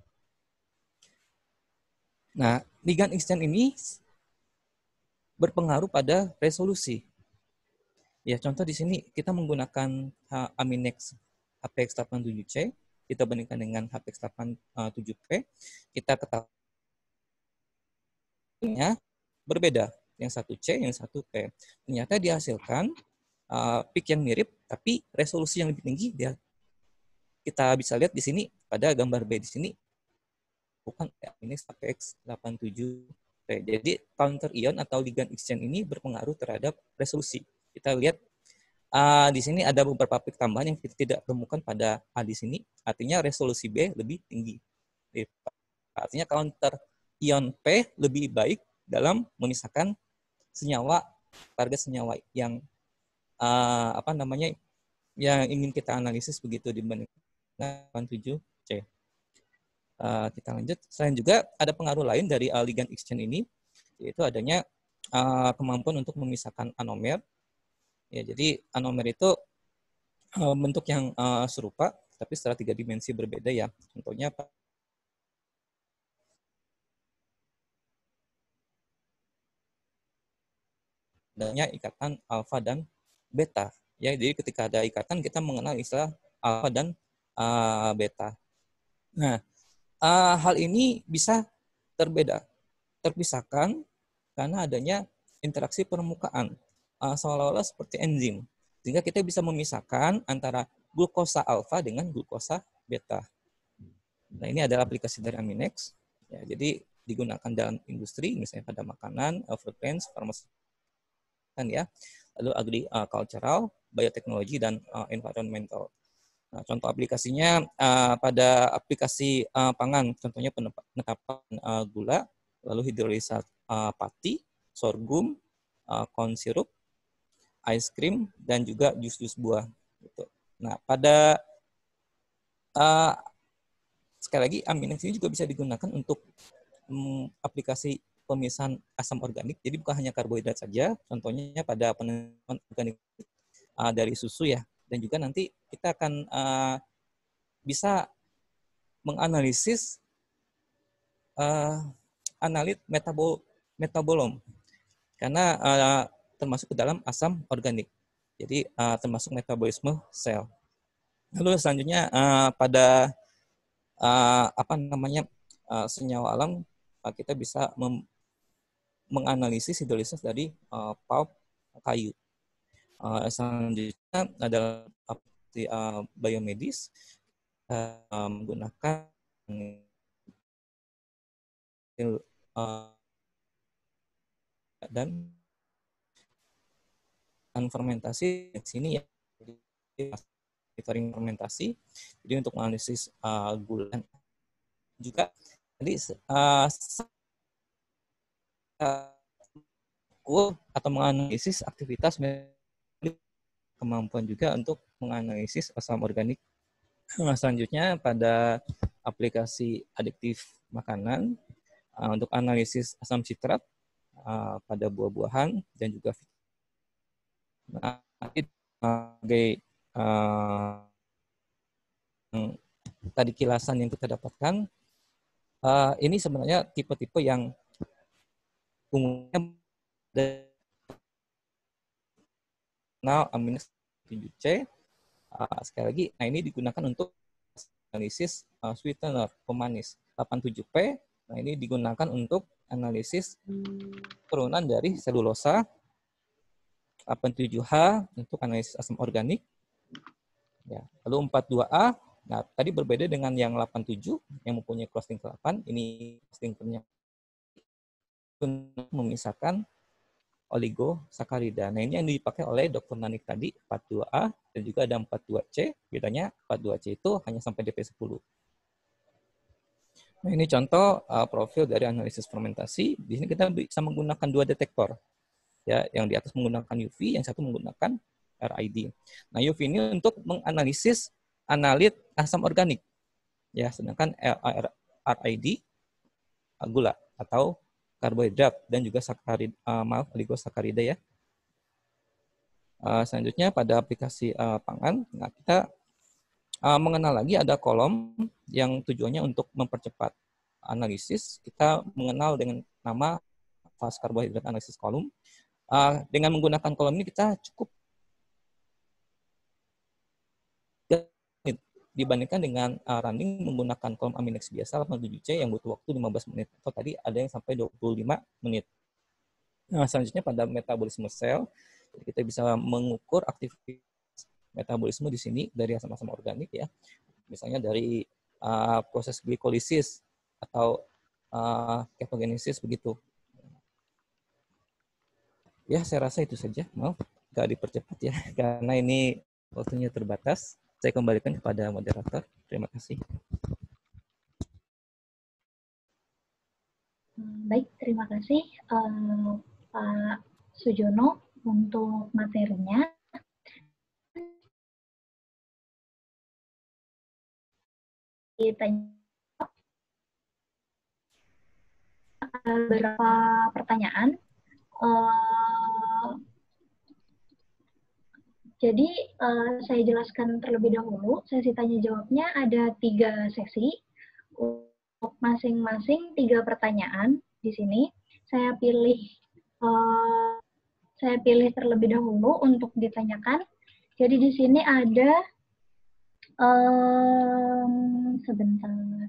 Nah, ligand exchange ini berpengaruh pada resolusi. Ya, contoh di sini kita menggunakan uh, Aminex H P X delapan puluh tujuh C, kita bandingkan dengan H P X delapan puluh tujuh P, kita ketahui berbeda, yang satu C, yang satu P. Ternyata dihasilkan uh, peak yang mirip, tapi resolusi yang lebih tinggi. Dia kita bisa lihat di sini pada gambar B di sini, bukan Aminex H P X delapan puluh tujuh P. Jadi counter ion atau ligand exchange ini berpengaruh terhadap resolusi. Kita lihat uh, di sini ada beberapa peak tambahan yang kita tidak temukan pada A di sini. Artinya resolusi B lebih tinggi. Artinya counter ion P lebih baik dalam memisahkan senyawa, target senyawa yang uh, apa namanya yang ingin kita analisis begitu dibandingkan delapan puluh tujuh C. Uh, kita lanjut. Selain juga ada pengaruh lain dari uh, ligand exchange ini, yaitu adanya uh, kemampuan untuk memisahkan anomer. Ya, jadi anomer itu uh, bentuk yang uh, serupa, tapi secara tiga dimensi berbeda ya. Contohnya adanya ikatan alfa dan beta. Ya, jadi ketika ada ikatan kita mengenal istilah alfa dan uh, beta. Nah, uh, hal ini bisa terbeda, terpisahkan karena adanya interaksi permukaan, uh, seolah-olah seperti enzim. Sehingga kita bisa memisahkan antara glukosa alfa dengan glukosa beta. Nah, ini adalah aplikasi dari Aminex. Ya, jadi digunakan dalam industri, misalnya pada makanan, fragrance, farmasi, ya, lalu agricultural, bioteknologi, dan uh, environmental. Nah, contoh aplikasinya uh, pada aplikasi uh, pangan, contohnya penetapan uh, gula, lalu hidrolisa uh, pati, sorghum, uh, corn syrup, ice cream, dan juga jus-jus buah. Gitu. Nah, pada uh, sekali lagi Aminex ini juga bisa digunakan untuk um, aplikasi pemisahan asam organik. Jadi bukan hanya karbohidrat saja, contohnya pada penentuan organik uh, dari susu ya. Dan juga nanti kita akan uh, bisa menganalisis uh, analit metabol metabolom karena uh, termasuk ke dalam asam organik. Jadi uh, termasuk metabolisme sel. Lalu selanjutnya uh, pada uh, apa namanya uh, senyawa alam uh, kita bisa mem menganalisis hidrolisis dari uh, pulp kayu. Uh, selanjutnya adalah uh, biomedis uh, menggunakan uh, dan fermentasi di sini ya, monitoring fermentasi. Jadi untuk menganalisis uh, gula juga jadi uh, atau menganalisis aktivitas kemampuan juga untuk menganalisis asam organik. Nah, selanjutnya pada aplikasi adiktif makanan uh, untuk analisis asam sitrat uh, pada buah-buahan dan juga nah, sebagai uh, tadi kilasan yang kita dapatkan uh, ini sebenarnya tipe-tipe yang umumnya nah Aminex tujuh C uh, sekali lagi, nah ini digunakan untuk analisis uh, sweetener, pemanis. delapan puluh tujuh P, nah ini digunakan untuk analisis turunan dari selulosa. delapan puluh tujuh H untuk analisis asam organik. Ya, lalu empat puluh dua A, nah tadi berbeda dengan yang delapan puluh tujuh yang mempunyai crossing ke delapan, ini crossing-nya untuk memisahkan oligosakarida. Nah, ini yang dipakai oleh dokter Nanik tadi, empat puluh dua A, dan juga ada empat puluh dua C. Bedanya empat puluh dua C itu hanya sampai D P sepuluh. Nah, ini contoh uh, profil dari analisis fermentasi. Di sini kita bisa menggunakan dua detektor. Ya, yang di atas menggunakan U V, yang satu menggunakan R I D. Nah, U V ini untuk menganalisis analit asam organik. Ya, sedangkan R I D gula atau karbohidrat dan juga sakarid, uh, maaf, oligosakarida ya. Uh, selanjutnya pada aplikasi uh, pangan, nah kita uh, mengenal lagi ada kolom yang tujuannya untuk mempercepat analisis. Kita mengenal dengan nama fast karbohidrat analisis kolom. Uh, dengan menggunakan kolom ini kita cukup dibandingkan dengan uh, running menggunakan kolom Aminex biasa delapan puluh tujuh C yang butuh waktu lima belas menit. Atau tadi ada yang sampai dua puluh lima menit. Nah, selanjutnya pada metabolisme sel, kita bisa mengukur aktivitas metabolisme di sini dari asam-asam organik ya. Misalnya dari uh, proses glikolisis atau uh, ketogenesis begitu. Ya, saya rasa itu saja. Maaf, nggak dipercepat ya, karena ini waktunya terbatas. Saya kembalikan kepada moderator. Terima kasih. Baik, terima kasih uh, Pak Sujono untuk materinya. Ditanya beberapa pertanyaan Uh, jadi uh, saya jelaskan terlebih dahulu, sesi tanya jawabnya ada tiga sesi, untuk masing-masing tiga pertanyaan di sini. Saya pilih uh, saya pilih terlebih dahulu untuk ditanyakan. Jadi di sini ada um, sebentar,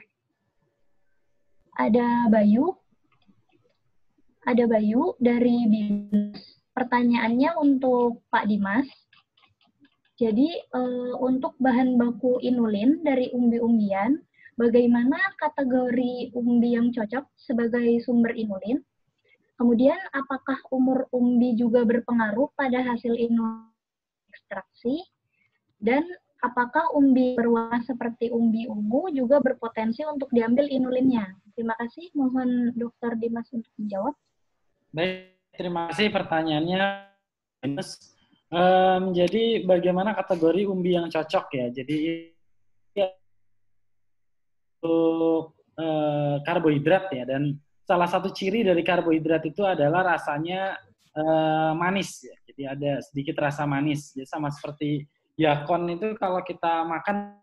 ada Bayu, ada Bayu dari Binus. Pertanyaannya untuk Pak Dimas. Jadi uh, untuk bahan baku inulin dari umbi-umbian, bagaimana kategori umbi yang cocok sebagai sumber inulin? Kemudian apakah umur umbi juga berpengaruh pada hasil inulin ekstraksi? Dan apakah umbi berwarna seperti umbi ungu juga berpotensi untuk diambil inulinnya? Terima kasih, mohon Dokter Dimas untuk menjawab. Baik, terima kasih pertanyaannya. Um, jadi bagaimana kategori umbi yang cocok ya? Jadi untuk uh, karbohidrat ya, dan salah satu ciri dari karbohidrat itu adalah rasanya uh, manis ya. Jadi ada sedikit rasa manis. Jadi sama seperti yakon itu kalau kita makan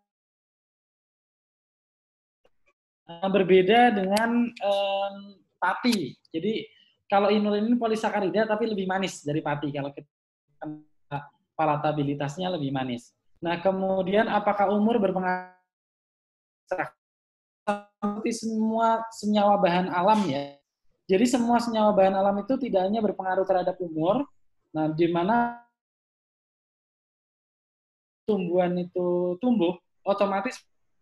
uh, berbeda dengan um, pati. Jadi kalau inulin ini polisakarida tapi lebih manis dari pati kalau kita palatabilitasnya lebih manis. Nah, kemudian apakah umur berpengaruh? Seperti semua senyawa bahan alam ya. Jadi semua senyawa bahan alam itu tidak hanya berpengaruh terhadap umur, nah di mana tumbuhan itu tumbuh, otomatis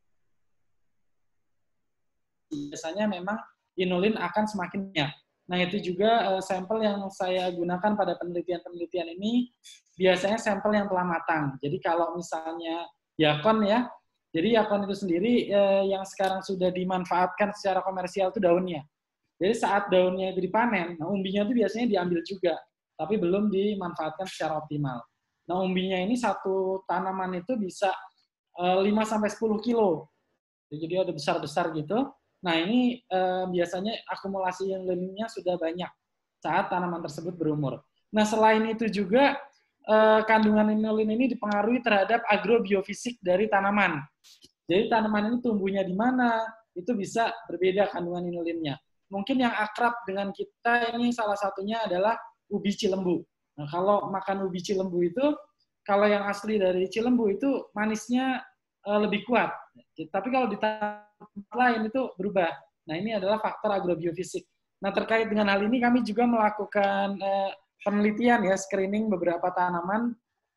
biasanya memang inulin akan semakin banyak. Nah, itu juga uh, sampel yang saya gunakan pada penelitian-penelitian ini biasanya sampel yang telah matang. Jadi kalau misalnya yakon ya, jadi yakon itu sendiri eh, yang sekarang sudah dimanfaatkan secara komersial itu daunnya. Jadi saat daunnya itu dipanen, nah umbinya itu biasanya diambil juga, tapi belum dimanfaatkan secara optimal. Nah, umbinya ini satu tanaman itu bisa eh, lima sampai sepuluh kilo. Jadi ada besar-besar gitu. Nah, ini eh, biasanya akumulasi inulinnya sudah banyak saat tanaman tersebut berumur. Nah, selain itu juga eh, kandungan inulin ini dipengaruhi terhadap agrobiofisik dari tanaman. Jadi tanaman ini tumbuhnya di mana, itu bisa berbeda kandungan inulinnya. Mungkin yang akrab dengan kita ini salah satunya adalah ubi cilembu. Nah, kalau makan ubi cilembu itu, kalau yang asli dari cilembu itu manisnya eh, lebih kuat. Tapi kalau di tempat lain itu berubah. Nah, ini adalah faktor agrobiofisik. Nah, terkait dengan hal ini kami juga melakukan eh, penelitian ya, screening beberapa tanaman.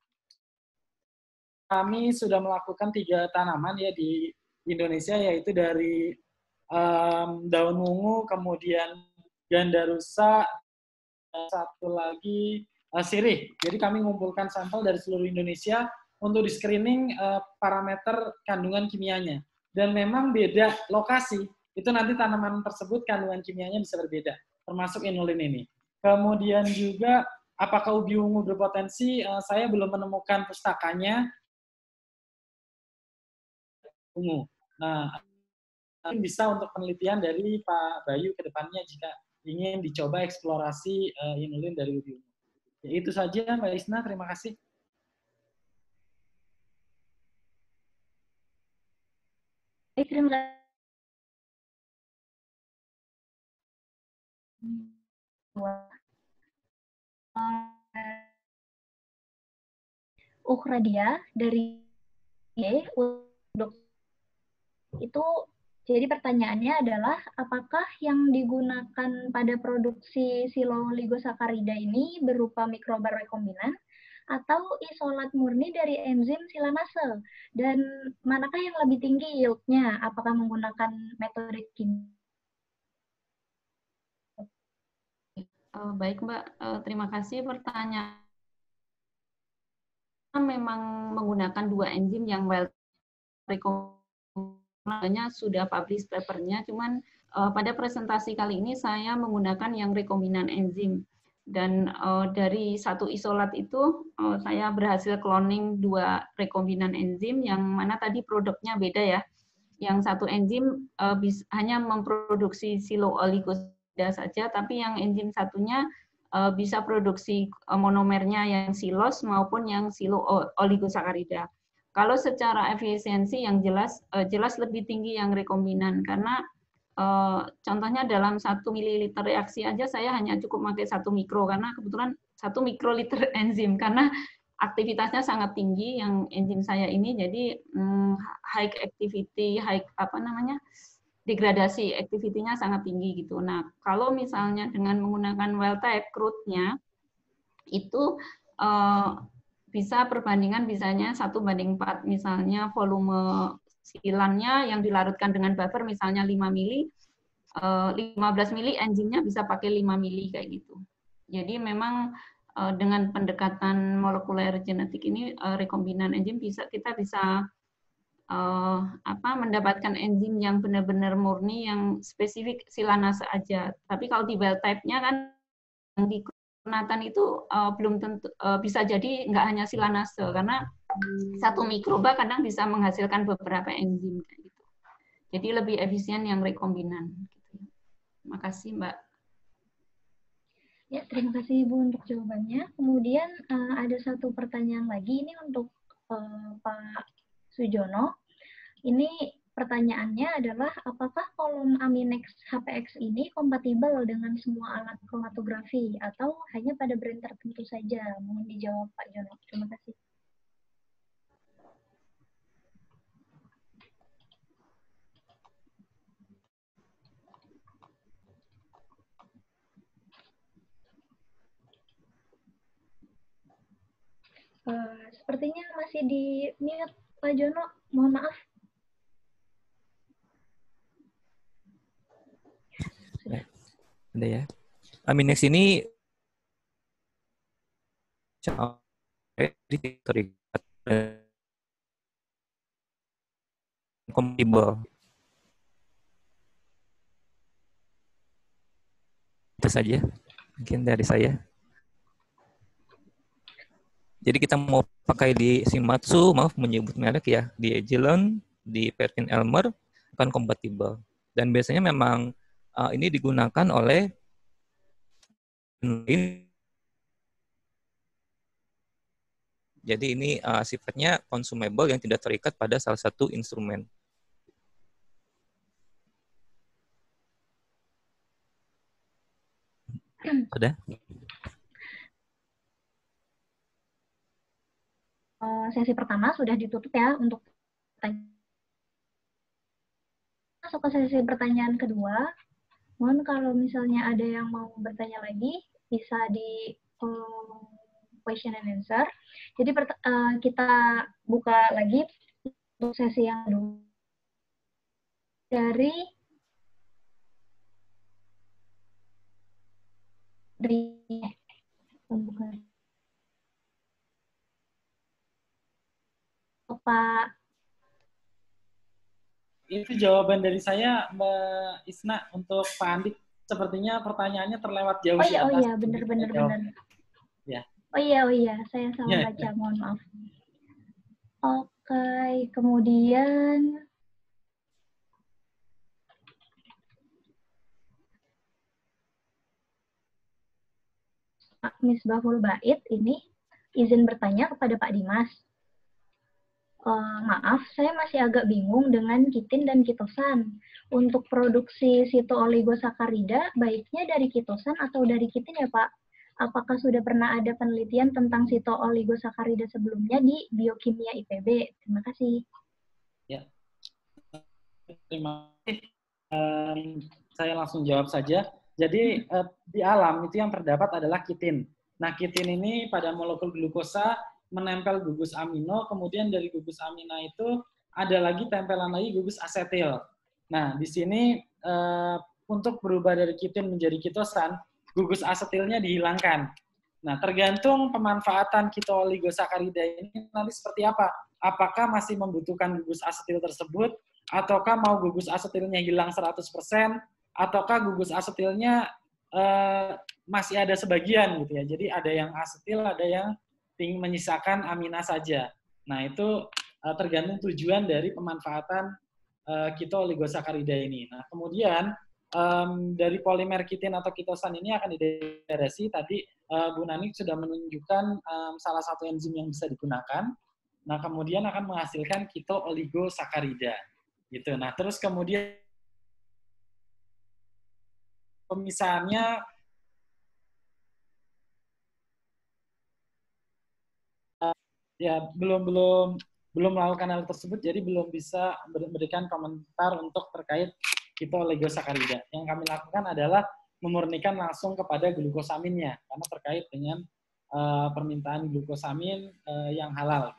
Kami sudah melakukan tiga tanaman ya di Indonesia, yaitu dari um, daun ungu, kemudian gandarusa, satu lagi uh, sirih. Jadi kami mengumpulkan sampel dari seluruh Indonesia untuk di screening uh, parameter kandungan kimianya. Dan memang beda lokasi, itu nanti tanaman tersebut kandungan kimianya bisa berbeda, termasuk inulin ini. Kemudian juga apakah ubi ungu berpotensi? Uh, saya belum menemukan pustakanya ungu. Nah, bisa untuk penelitian dari Pak Bayu ke depannya jika ingin dicoba eksplorasi uh, inulin dari ubi ungu. Ya, itu saja Mbak Isna, terima kasih. Baik, terima kasih. Ukradia dari itu, jadi pertanyaannya adalah apakah yang digunakan pada produksi siloligosakarida ini berupa mikroba rekombinan atau isolat murni dari enzim silanase, dan manakah yang lebih tinggi yield-nya, apakah menggunakan metode kimia? Uh, baik Mbak, uh, terima kasih pertanyaan. Memang menggunakan dua enzim yang well recommended, sudah publish papernya, cuman uh, pada presentasi kali ini saya menggunakan yang rekombinan enzim. Dan uh, dari satu isolat itu uh, saya berhasil cloning dua rekombinan enzim yang mana tadi produknya beda ya. Yang satu enzim uh, bis, hanya memproduksi silooligosakarida saja, tapi yang enzim satunya uh, bisa produksi monomernya yang silos maupun yang silo oligosakarida. Kalau secara efisiensi yang jelas uh, jelas lebih tinggi yang rekombinan, karena uh, contohnya dalam satu mililiter reaksi aja saya hanya cukup pakai satu mikro, karena kebetulan satu mikroliter enzim, karena aktivitasnya sangat tinggi yang enzim saya ini, jadi hmm, high activity, high apa namanya degradasi activity-nya sangat tinggi gitu. Nah, kalau misalnya dengan menggunakan wild type crude-nya itu uh, bisa perbandingan bisanya satu banding empat, misalnya volume silannya yang dilarutkan dengan buffer misalnya lima mili, uh, lima belas mili, enzimnya bisa pakai lima mili kayak gitu. Jadi memang uh, dengan pendekatan molekuler genetik ini uh, rekombinan enzim bisa kita bisa Uh, apa mendapatkan enzim yang benar-benar murni yang spesifik silanase aja. Tapi kalau di wild type-nya kan di kernatan itu uh, belum tentu uh, bisa jadi nggak hanya silanase, karena satu mikroba kadang bisa menghasilkan beberapa enzim kayak gitu. Jadi lebih efisien yang rekombinan. Gitu. Terima kasih Mbak. Ya, terima kasih Ibu untuk jawabannya. Kemudian uh, ada satu pertanyaan lagi ini untuk uh, Pak Sujono. Ini pertanyaannya adalah apakah kolom Aminex H P X ini kompatibel dengan semua alat kromatografi atau hanya pada brand tertentu saja? Mohon dijawab Pak Jono. Terima kasih. Uh, sepertinya masih di mute Pak Jono. Mohon maaf. Ada ya. Aminex ini terikat kompatibel. Itu saja mungkin dari saya. Jadi kita mau pakai di Shimadzu, maaf menyebut merek ya, di Agilon, di Perkin-Elmer akan kompatibel. Dan biasanya memang uh, ini digunakan oleh jadi ini uh, sifatnya consumable yang tidak terikat pada salah satu instrumen. Sudah? Sesi pertama sudah ditutup ya untuk pertanyaan. Masuk ke sesi pertanyaan kedua. Mohon kalau misalnya ada yang mau bertanya lagi, bisa di um, question and answer. Jadi uh, kita buka lagi untuk sesi yang kedua dari dari pembukaan. Pak. Itu jawaban dari saya, Mbak Isna. Untuk Pak Andik, sepertinya pertanyaannya terlewat jauh. Oh iya, oh iya, benar, benar, benar. Ya. Oh iya, oh iya, saya salah ya. baca, mohon maaf. Oke, kemudian Pak Misbahul Bait ini izin bertanya kepada Pak Dimas. Uh, maaf, saya masih agak bingung dengan kitin dan kitosan. Untuk produksi sitooligosakarida, baiknya dari kitosan atau dari kitin ya Pak? Apakah sudah pernah ada penelitian tentang sitooligosakarida sebelumnya di biokimia I P B? Terima kasih. Ya, terima kasih. Um, saya langsung jawab saja. Jadi uh, di alam itu yang terdapat adalah kitin. Nah, kitin ini pada molekul glukosa menempel gugus amino, kemudian dari gugus amino itu ada lagi tempelan lagi gugus asetil. Nah, di sini uh, untuk berubah dari kitin menjadi kitosan, gugus asetilnya dihilangkan. Nah, tergantung pemanfaatan ketooligosakarida ini nanti seperti apa. Apakah masih membutuhkan gugus asetil tersebut, ataukah mau gugus asetilnya hilang seratus persen, ataukah gugus asetilnya uh, masih ada sebagian gitu ya. Jadi ada yang asetil, ada yang menyisakan amina saja. Nah, itu uh, tergantung tujuan dari pemanfaatan uh, ketooligosakarida ini. Nah, kemudian um, dari polimer kitin atau kitosan ini akan didegradasi. Tadi uh, Bu Nanik sudah menunjukkan um, salah satu enzim yang bisa digunakan. Nah, kemudian akan menghasilkan keto oligosakarida. Gitu. Nah, terus kemudian pemisahannya uh, ya belum belum belum melakukan hal tersebut, jadi belum bisa memberikan komentar untuk terkait keto oligosakarida. Yang kami lakukan adalah memurnikan langsung kepada glukosaminnya, karena terkait dengan uh, permintaan glukosamin uh, yang halal.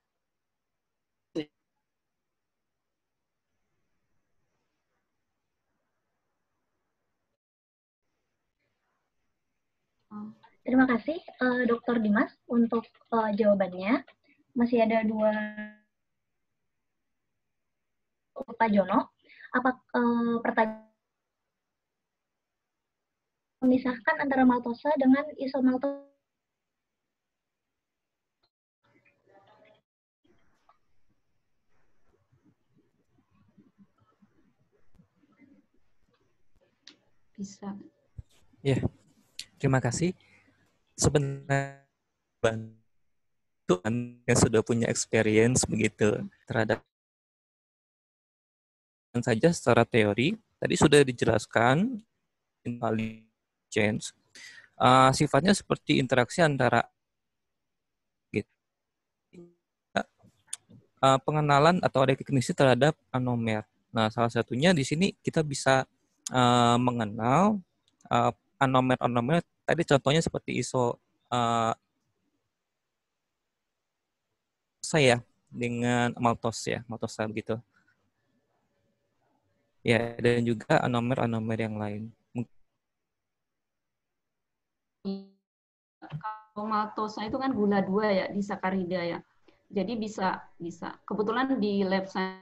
Terima kasih, uh, Dokter Dimas, untuk uh, jawabannya. Masih ada dua Pak Jono. Apa uh, pertanyaan memisahkan antara maltosa dengan isomaltosa? Bisa. Ya, terima kasih. Sebenarnya bantuan yang sudah punya experience begitu terhadap saja secara teori tadi sudah dijelaskan intelligence uh, sifatnya seperti interaksi antara gitu, uh, pengenalan atau rekognisi terhadap anomer. Nah, salah satunya di sini kita bisa uh, mengenal uh, anomer-anomer tadi contohnya seperti iso uh, saya dengan maltos ya, maltosa begitu. Ya, dan juga anomer-anomer yang lain. Kalau maltosa itu kan gula dua ya, di sakarida ya. Jadi bisa bisa. Kebetulan di lab saya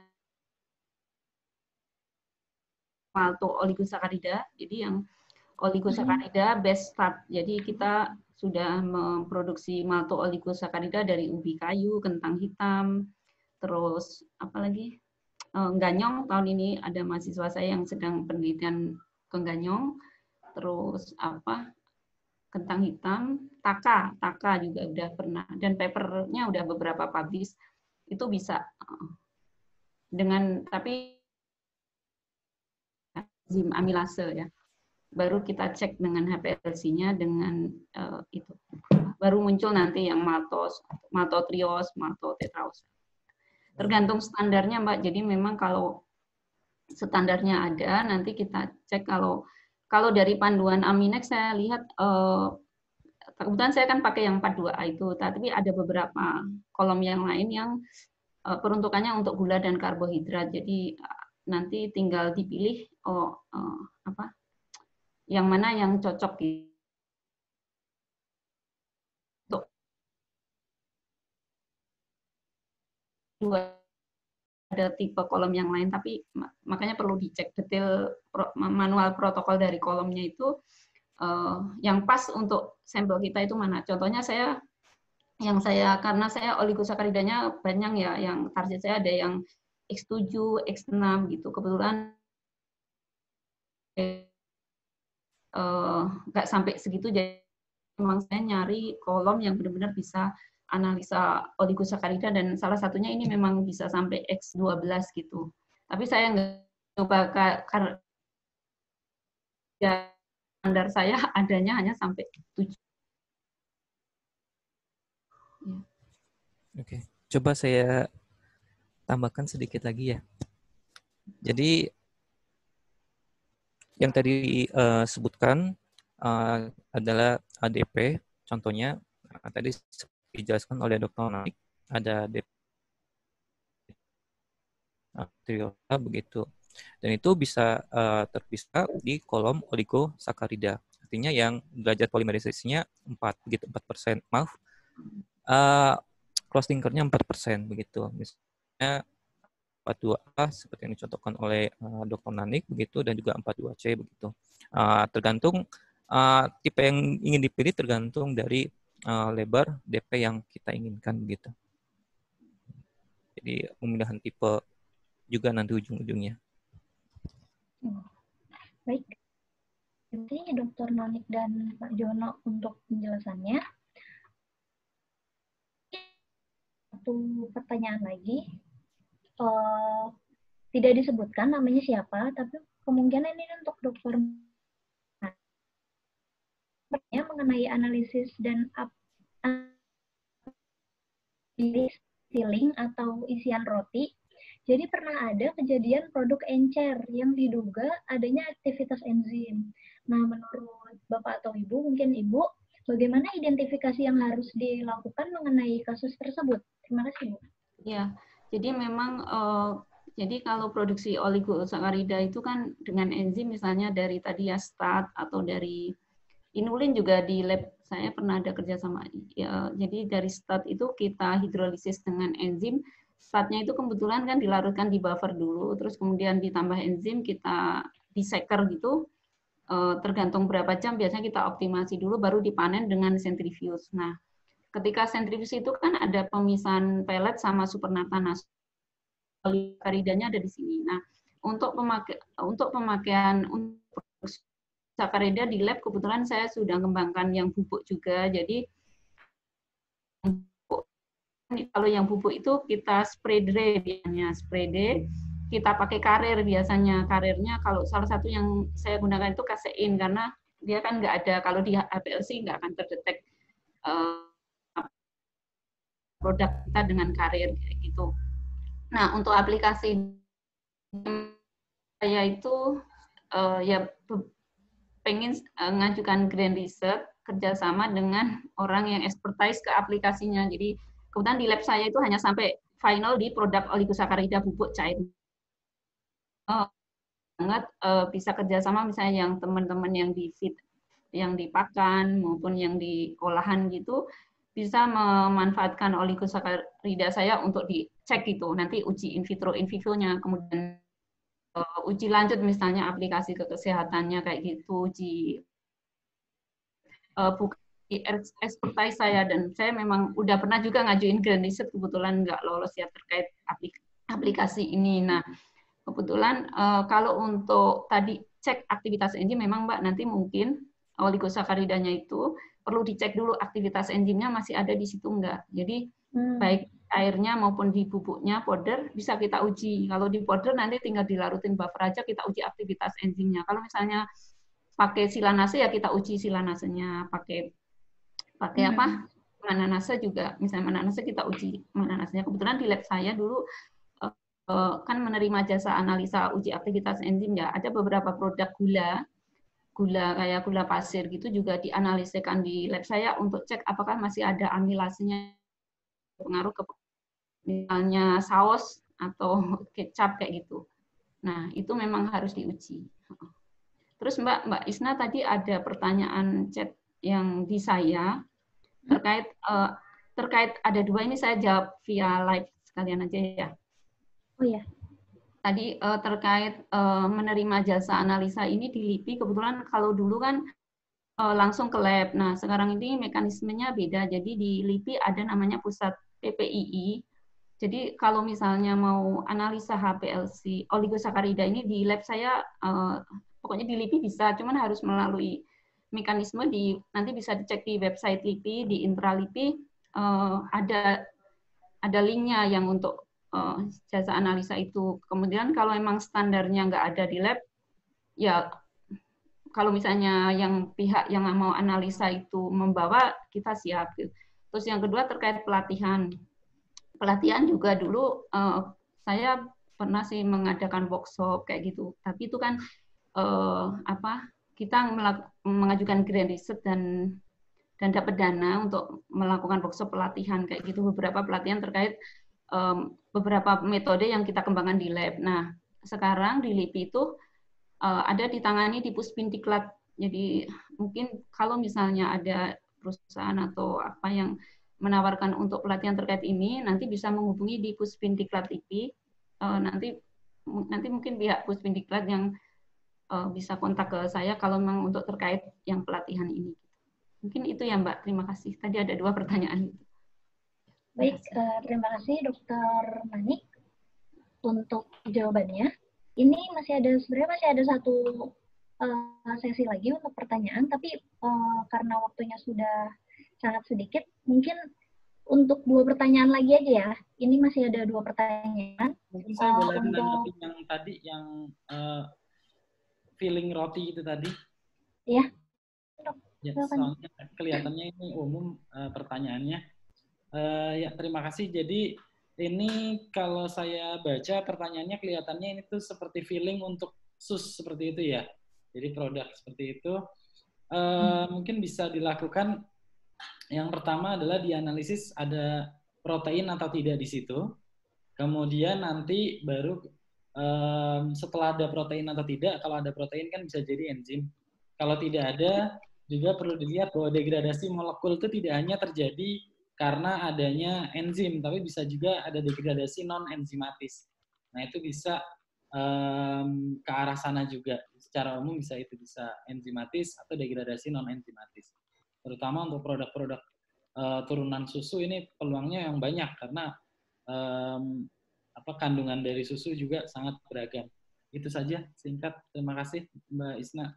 malto oligosakarida, jadi yang oligosakarida base start. Jadi kita sudah memproduksi malto oligosakarida dari ubi kayu, kentang hitam, terus apa lagi? Ganyong. Tahun ini ada mahasiswa saya yang sedang penelitian ke ganyong. Terus apa? Kentang hitam, taka, taka juga udah pernah, dan papernya udah beberapa publish. Itu bisa dengan, tapi enzim amilase ya. Baru kita cek dengan H P L C-nya dengan uh, itu. Baru muncul nanti yang maltos, maltotrios, maltotetraos. Tergantung standarnya, Mbak. Jadi memang kalau standarnya ada, nanti kita cek. Kalau kalau dari panduan Aminex saya lihat uh, kebetulan saya kan pakai yang empat puluh dua A itu, tapi ada beberapa kolom yang lain yang uh, peruntukannya untuk gula dan karbohidrat. Jadi uh, nanti tinggal dipilih oh uh, apa yang mana yang cocok gitu. Untuk dua ada tipe kolom yang lain, tapi makanya perlu dicek detail manual protokol dari kolomnya itu uh, yang pas untuk sampel kita itu mana. Contohnya saya yang saya karena saya oligosacaridanya banyak ya, yang target saya ada yang X tujuh, X enam gitu. Kebetulan nggak uh, sampai segitu, jadi memang saya nyari kolom yang benar-benar bisa analisa oligosakarida, dan salah satunya ini memang bisa sampai X dua belas gitu. Tapi saya nggak coba karena standar saya adanya hanya sampai tujuh. Oke, coba saya tambahkan sedikit lagi ya. Jadi yang tadi uh, sebutkan uh, adalah A D P, contohnya uh, tadi dijelaskan oleh Dokter Naik, ada A D P uh, begitu, dan itu bisa uh, terpisah di kolom oligosakarida. Artinya yang derajat polimerisasinya empat, begitu empat persen. Maaf, uh, cross linkernya empat persen begitu. Misalnya empat puluh dua A seperti yang dicontohkan oleh uh, Dokter Nanik begitu, dan juga empat puluh dua C begitu. Uh, tergantung uh, tipe yang ingin dipilih, tergantung dari uh, lebar D P yang kita inginkan begitu. Jadi pemilihan tipe juga nanti ujung-ujungnya. Baik, terima kasih Dokter Nonik dan Pak Jono untuk penjelasannya. Satu pertanyaan lagi, uh, tidak disebutkan namanya siapa, tapi kemungkinan ini untuk dokter mengenai analisis dan up, sealing atau isian roti. Jadi pernah ada kejadian produk encer yang diduga adanya aktivitas enzim. Nah, menurut Bapak atau Ibu, mungkin Ibu, bagaimana identifikasi yang harus dilakukan mengenai kasus tersebut? Terima kasih, Bu. Ya, jadi memang uh, jadi kalau produksi oligosakarida itu kan dengan enzim misalnya dari tadi ya start atau dari inulin juga di lab saya pernah ada kerja sama ya, jadi dari start itu kita hidrolisis dengan enzim. Startnya itu kebetulan kan dilarutkan di buffer dulu, terus kemudian ditambah enzim, kita diseker gitu, tergantung berapa jam, biasanya kita optimasi dulu, baru dipanen dengan sentrifuge. Nah, ketika sentrifuge itu kan ada pemisahan pellet sama supernata, nah oligosacaridanya ada di sini. Nah, untuk pemakaian untuk pemakaian untuk sakarida di lab kebetulan saya sudah kembangkan yang bubuk juga. Jadi kalau yang bubuk itu kita spray dry biasanya, spray dry. Kita pakai karir biasanya. Karirnya kalau salah satu yang saya gunakan itu kasein karena dia kan nggak ada, kalau di H P L C nggak akan terdetek uh, produk kita dengan karir kayak gitu. Nah, untuk aplikasi saya itu uh, ya pengen uh, ngajukan grant research kerjasama dengan orang yang expertise ke aplikasinya. Jadi kemudian di lab saya itu hanya sampai final di produk oligosakarida bubuk cair. Oh, banget uh, bisa kerjasama misalnya yang teman-teman yang di feed, yang dipakan maupun yang di olahan gitu, bisa memanfaatkan oligosakarida saya untuk dicek gitu, nanti uji in vitro, in vivo-nya, kemudian uh, uji lanjut misalnya aplikasi ke kesehatannya kayak gitu, uji uh, bukan expertise saya, dan saya memang udah pernah juga ngajuin grant research, kebetulan nggak lolos ya terkait aplikasi ini. Nah, kebetulan uh, kalau untuk tadi cek aktivitas enzim memang Mbak nanti mungkin oligosacaridanya itu perlu dicek dulu aktivitas enzimnya masih ada di situ enggak. Jadi hmm. baik airnya maupun di bubuknya powder bisa kita uji. Kalau di powder nanti tinggal dilarutin buffer aja, kita uji aktivitas enzimnya. Kalau misalnya pakai silanase ya kita uji silanasenya, pakai pakai hmm. apa? Mananase juga, misalnya mananase kita uji mananasenya. Kebetulan di lab saya dulu kan menerima jasa analisa uji aktivitas enzim ya, ada beberapa produk gula, gula kayak gula pasir gitu juga dianalisikan di lab saya untuk cek apakah masih ada amilasenya pengaruh ke misalnya saus atau kecap kayak gitu. Nah, itu memang harus diuji. Terus Mbak Mbak Isna tadi ada pertanyaan chat yang di saya terkait uh, terkait ada dua, ini saya jawab via live sekalian aja ya. Oh ya. Tadi uh, terkait uh, menerima jasa analisa ini di LIPI, kebetulan kalau dulu kan uh, langsung ke lab. Nah, sekarang ini mekanismenya beda. Jadi di LIPI ada namanya pusat P P I I. Jadi kalau misalnya mau analisa H P L C oligosakarida ini di lab saya, uh, pokoknya di LIPI bisa, cuman harus melalui mekanisme di, nanti bisa dicek di website LIPI, di intra LIPI uh, ada ada linknya yang untuk uh, jasa analisa itu. Kemudian kalau memang standarnya nggak ada di lab, ya kalau misalnya yang pihak yang mau analisa itu membawa, kita siap. Terus yang kedua terkait pelatihan. Pelatihan juga dulu uh, saya pernah sih mengadakan workshop kayak gitu. Tapi itu kan uh, apa? Kita mengajukan grant research dan dan dapat dana untuk melakukan workshop pelatihan kayak gitu, beberapa pelatihan terkait um, beberapa metode yang kita kembangkan di lab. Nah, sekarang di LIPI itu uh, ada ditangani di Puspindiklat. Jadi mungkin kalau misalnya ada perusahaan atau apa yang menawarkan untuk pelatihan terkait ini, nanti bisa menghubungi di Puspindiklat LIPI. Uh, nanti nanti mungkin pihak Puspindiklat yang uh, bisa kontak ke saya kalau memang untuk terkait yang pelatihan ini. Mungkin itu ya Mbak, terima kasih. Tadi ada dua pertanyaan. Baik, uh, terima kasih Dokter Manik untuk jawabannya. Ini masih ada, sebenarnya masih ada satu uh, sesi lagi untuk pertanyaan, tapi uh, karena waktunya sudah sangat sedikit, mungkin untuk dua pertanyaan lagi aja ya. Ini masih ada dua pertanyaan. Mungkin saya uh, boleh untuk menanggapi yang tadi, yang uh, feeling roti itu tadi. Ya. Ya, soalnya kelihatannya ini umum uh, pertanyaannya. Uh, ya, terima kasih. Jadi ini kalau saya baca pertanyaannya kelihatannya ini tuh seperti feeling untuk sus seperti itu ya. Jadi produk seperti itu uh, mungkin bisa dilakukan. Yang pertama adalah dianalisis ada protein atau tidak di situ. Kemudian nanti baru um, setelah ada protein atau tidak, kalau ada protein kan bisa jadi enzim. Kalau tidak ada, juga perlu dilihat bahwa degradasi molekul itu tidak hanya terjadi karena adanya enzim, tapi bisa juga ada degradasi non-enzimatis. Nah, itu bisa um, ke arah sana juga. Secara umum bisa itu bisa enzimatis atau degradasi non-enzimatis. Terutama untuk produk-produk uh, turunan susu ini peluangnya yang banyak karena um, apa kandungan dari susu juga sangat beragam. Itu saja singkat. Terima kasih Mbak Isna.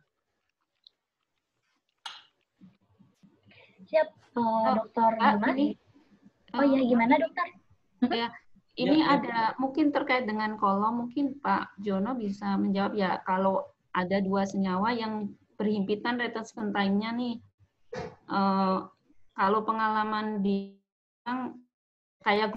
Siap, uh, Dokter Dimas. Ini, oh iya, gimana dokter? Ya, ini ya, ada ya. Mungkin terkait dengan kolom, mungkin Pak Jono bisa menjawab ya. Kalau ada dua senyawa yang berhimpitan retention time-nya nih, uh, kalau pengalaman di kayak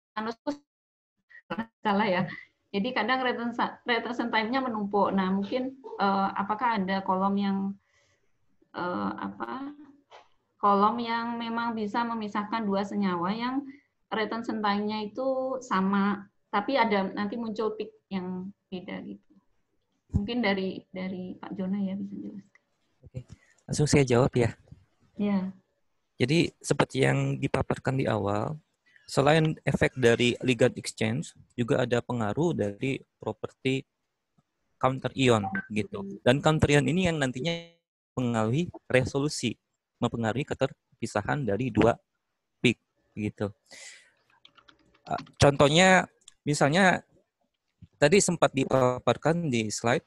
salah ya. Jadi kadang retention time-nya menumpuk. Nah, mungkin uh, apakah ada kolom yang uh, apa? Kolom yang memang bisa memisahkan dua senyawa yang retention time-nya itu sama, tapi ada nanti muncul peak yang beda gitu. Mungkin dari dari Pak Jona ya bisa jelaskan. Oke, langsung saya jawab ya. Ya. Jadi seperti yang dipaparkan di awal, selain efek dari ligand exchange, juga ada pengaruh dari properti counter ion gitu. Dan counter ion ini yang nantinya mempengaruhi resolusi, mempengaruhi keterpisahan dari dua peak gitu. Contohnya, misalnya tadi sempat dipaparkan di slide,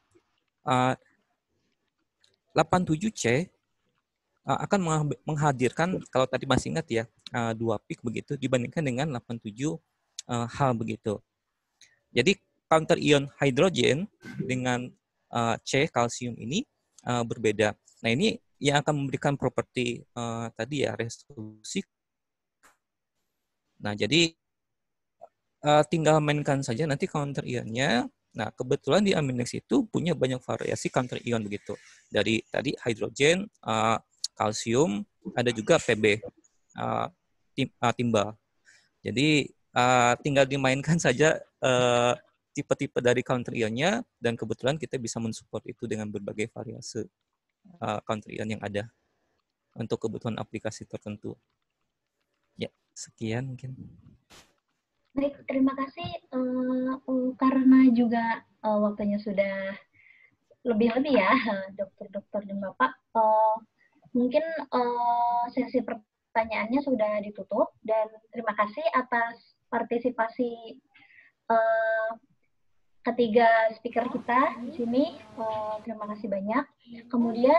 delapan puluh tujuh C akan menghadirkan, kalau tadi masih ingat ya, dua peak begitu dibandingkan dengan delapan puluh tujuh H begitu. Jadi counter ion hidrogen dengan C kalsium ini berbeda. Nah, ini yang akan memberikan properti tadi ya, resolusi. Nah, jadi uh, tinggal mainkan saja nanti counter ionnya. Nah, kebetulan di Aminex itu punya banyak variasi counter ion begitu. Dari tadi hidrogen, uh, kalsium, ada juga P B, uh, tim, uh, timbal. Jadi uh, tinggal dimainkan saja uh, tipe-tipe dari counter ionnya, dan kebetulan kita bisa mensupport itu dengan berbagai variasi uh, counter ion yang ada untuk kebutuhan aplikasi tertentu. Ya, sekian mungkin. Baik, terima kasih uh, uh, karena juga uh, waktunya sudah lebih-lebih ya, dokter-dokter dan Bapak. Uh, mungkin uh, sesi pertanyaannya sudah ditutup, dan terima kasih atas partisipasi uh, ketiga speaker kita di sini. Uh, terima kasih banyak. Kemudian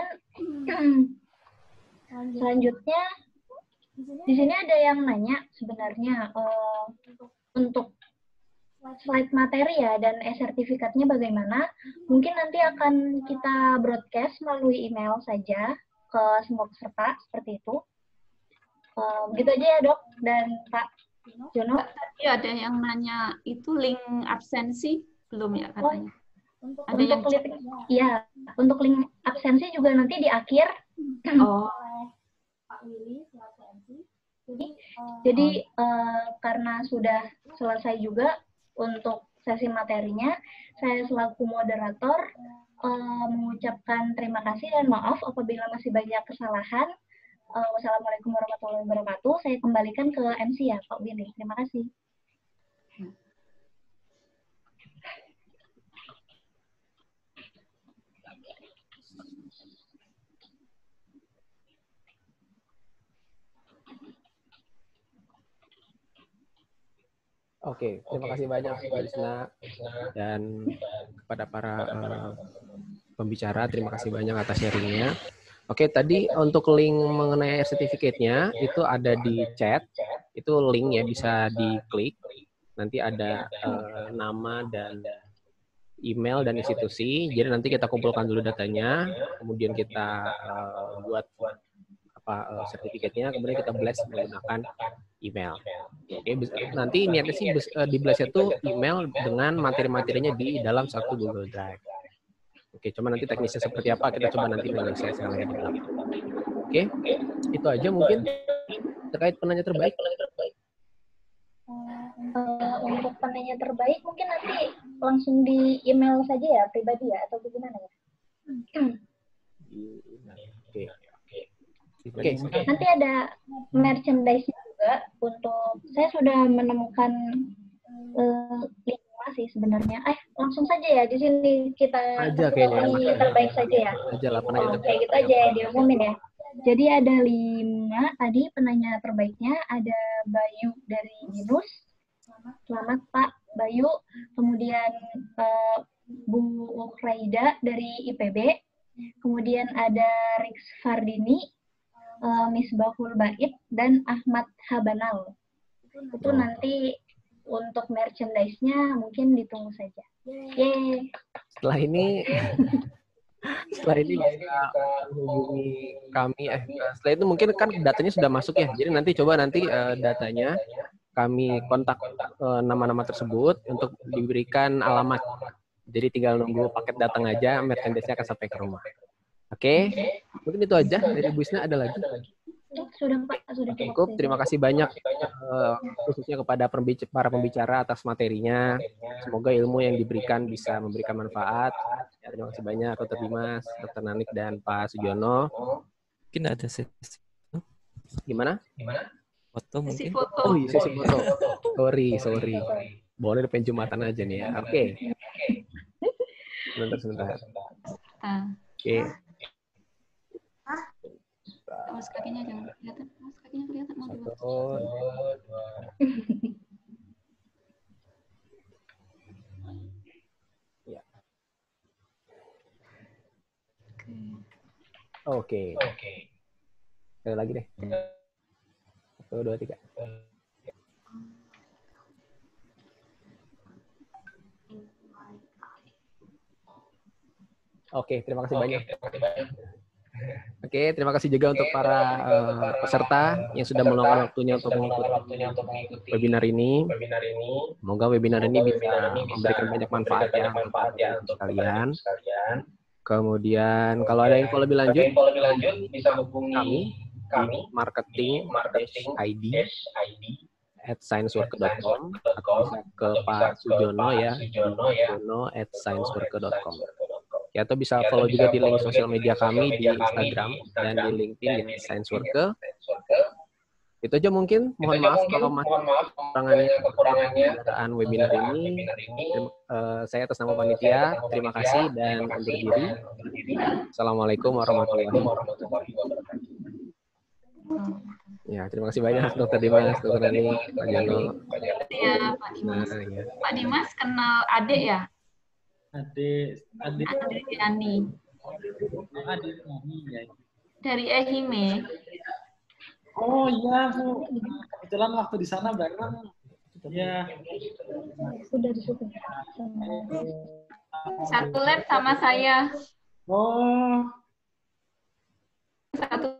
selanjutnya di sini ada yang nanya sebenarnya uh, untuk slide materi ya dan e-sertifikatnya bagaimana. Mungkin nanti akan kita broadcast melalui email saja ke semua peserta seperti itu. Uh, begitu aja ya dok dan Pak Jono. Tadi ada yang nanya itu link absensi belum ya katanya? Oh, ada untuk yang link, ya untuk link absensi juga nanti di akhir. Oh. Pak Willy selaku M C. Jadi, uh, jadi uh, karena sudah selesai juga untuk sesi materinya, saya selaku moderator uh, mengucapkan terima kasih dan maaf apabila masih banyak kesalahan. Uh, wassalamualaikum warahmatullahi wabarakatuh. Saya kembalikan ke M C ya, Pak Willy. Terima kasih. Oke, terima kasih banyak Mbak Isna dan kepada para uh, pembicara. Terima kasih banyak atas sharingnya. Oke, tadi untuk link mengenai sertifikatnya itu ada di chat. Itu link ya, bisa diklik. Nanti ada uh, nama dan email dan institusi. Jadi nanti kita kumpulkan dulu datanya, kemudian kita uh, buat apa uh, sertifikatnya, kemudian kita blast menggunakan email. Oke, nanti niatnya sih di blast itu email dengan materi-materinya di dalam satu Google Drive. Oke, cuma nanti teknisnya seperti apa kita coba nanti negosiasikan lagi di belakang. Oke, itu aja mungkin terkait penanya terbaik. Uh, untuk penanya terbaik mungkin nanti langsung di email saja ya, pribadi ya, atau bagaimana ya? Oke. Oke. Nanti ada merchandise juga untuk, saya sudah menemukan uh, lima sih sebenarnya. Eh, langsung saja ya di sini kita aja kayaknya terbaik saja ya. Aja lah penanya oh, kayak gitu aja ya diumumin ya. Jadi ada lima tadi penanya terbaiknya, ada Bayu dari Binus. Selamat Pak Bayu. Kemudian uh, Bu Ukraida dari I P B. Kemudian ada Rix Fardini, uh, Misbahul Baib, dan Ahmad Habanal. Itu oh. Nanti untuk merchandise-nya mungkin ditunggu saja. Yeay. Setelah ini setelah ini bisa menghubungi kami. Eh, setelah itu mungkin kan datanya sudah masuk ya. Jadi nanti coba nanti uh, datanya kami kontak nama-nama uh, tersebut untuk diberikan alamat. Jadi tinggal nunggu paket datang aja, merchandise-nya akan sampai ke rumah. Oke, okay? Mungkin itu aja dari Bu Isna. Ada lagi? Sudah Pak, sudah cukup. Terima kasih banyak uh, khususnya kepada para pembicara atas materinya. Semoga ilmu yang diberikan bisa memberikan manfaat. Ya, terima kasih banyak Dokter Dimas, Dokter Nanik, dan Pak Sujono. Mungkin ada sesi. Gimana? Gimana? Foto mungkin. Foto. Oh iya, sesi foto. Sorry, sorry. Boleh depan Jumatan aja nih ya. Oke. Okay. Sebentar, sebentar. Oke. Okay. Mas kakinya jangan kelihatan. Mas kakinya kelihatan. Mau Satu, dua. Ya. Oke. Oke. Ada lagi deh. Satu, dua, tiga. Oke, terima kasih banyak. Oke, terima kasih juga untuk para uh, peserta yang sudah meluangkan waktunya untuk mengikuti webinar ini. Semoga webinar ini bisa memberikan banyak manfaat ya untuk kalian. Kemudian kalau ada info lebih lanjut bisa hubungi kami di marketing I D at scienceworker dot com atau bisa ke Pak Sujono ya, sujono at scienceworker dot com. Ya, atau bisa follow juga di link sosial media kami di Instagram dan di LinkedIn di Science Worker. Itu aja mungkin. Mohon maaf kalau masih kekurangannya kekurangan webinar ini. Uh, saya atas nama panitia, terima kasih dan undur diri. Assalamualaikum warahmatullahi wabarakatuh. Ya, terima kasih banyak Dokter Dimas, Dokter Nani, Pak Jono. Ya, Pak Dimas. Nah, ya. Pak Dimas kenal adik ya? Adik, adik, adik Yani. Adik Yani ya. Dari Ehime. Oh iya Bu, kebetulan waktu di sana bareng. Ya. Sudah disuruh. Satu lab sama saya. Oh. Satu.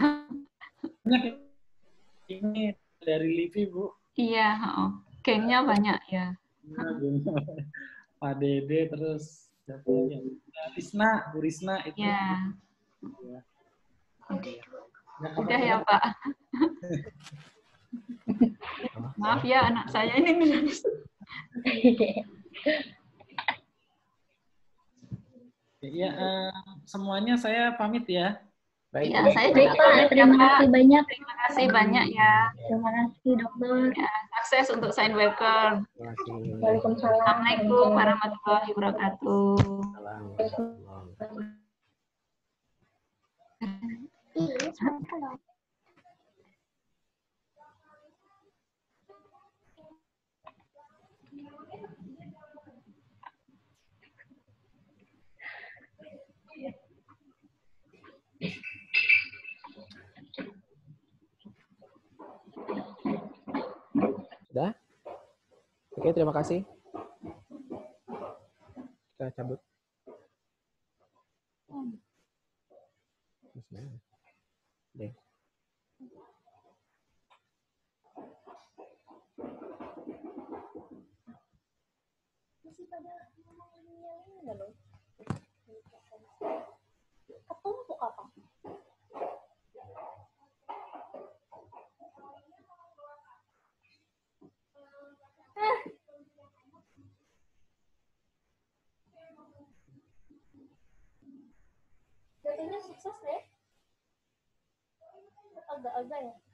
Ini dari Livi Bu. Iya, oh. Gengnya banyak ya. Pak Dede, terus siapa lagi? Risna, Bu Risna itu. Ya. Ya. Udah ya Pak. Maaf ya anak saya ini nangis. Ya, uh, semuanya saya pamit ya. Baik, ya, saya baik Pak. Terima kasih banyak. Terima kasih banyak ya. Terima kasih dokter. Ya, sukses untuk Science Worker. Waalaikumsalam. Assalamualaikum warahmatullahi wabarakatuh. Sudah? Oke, terima kasih. Kita cabut. Deh. Masih pada ngomong-ngomongin nggak loh? Ketumpuk apa? Ah. Jadinya sukses deh. Agak-agak ya.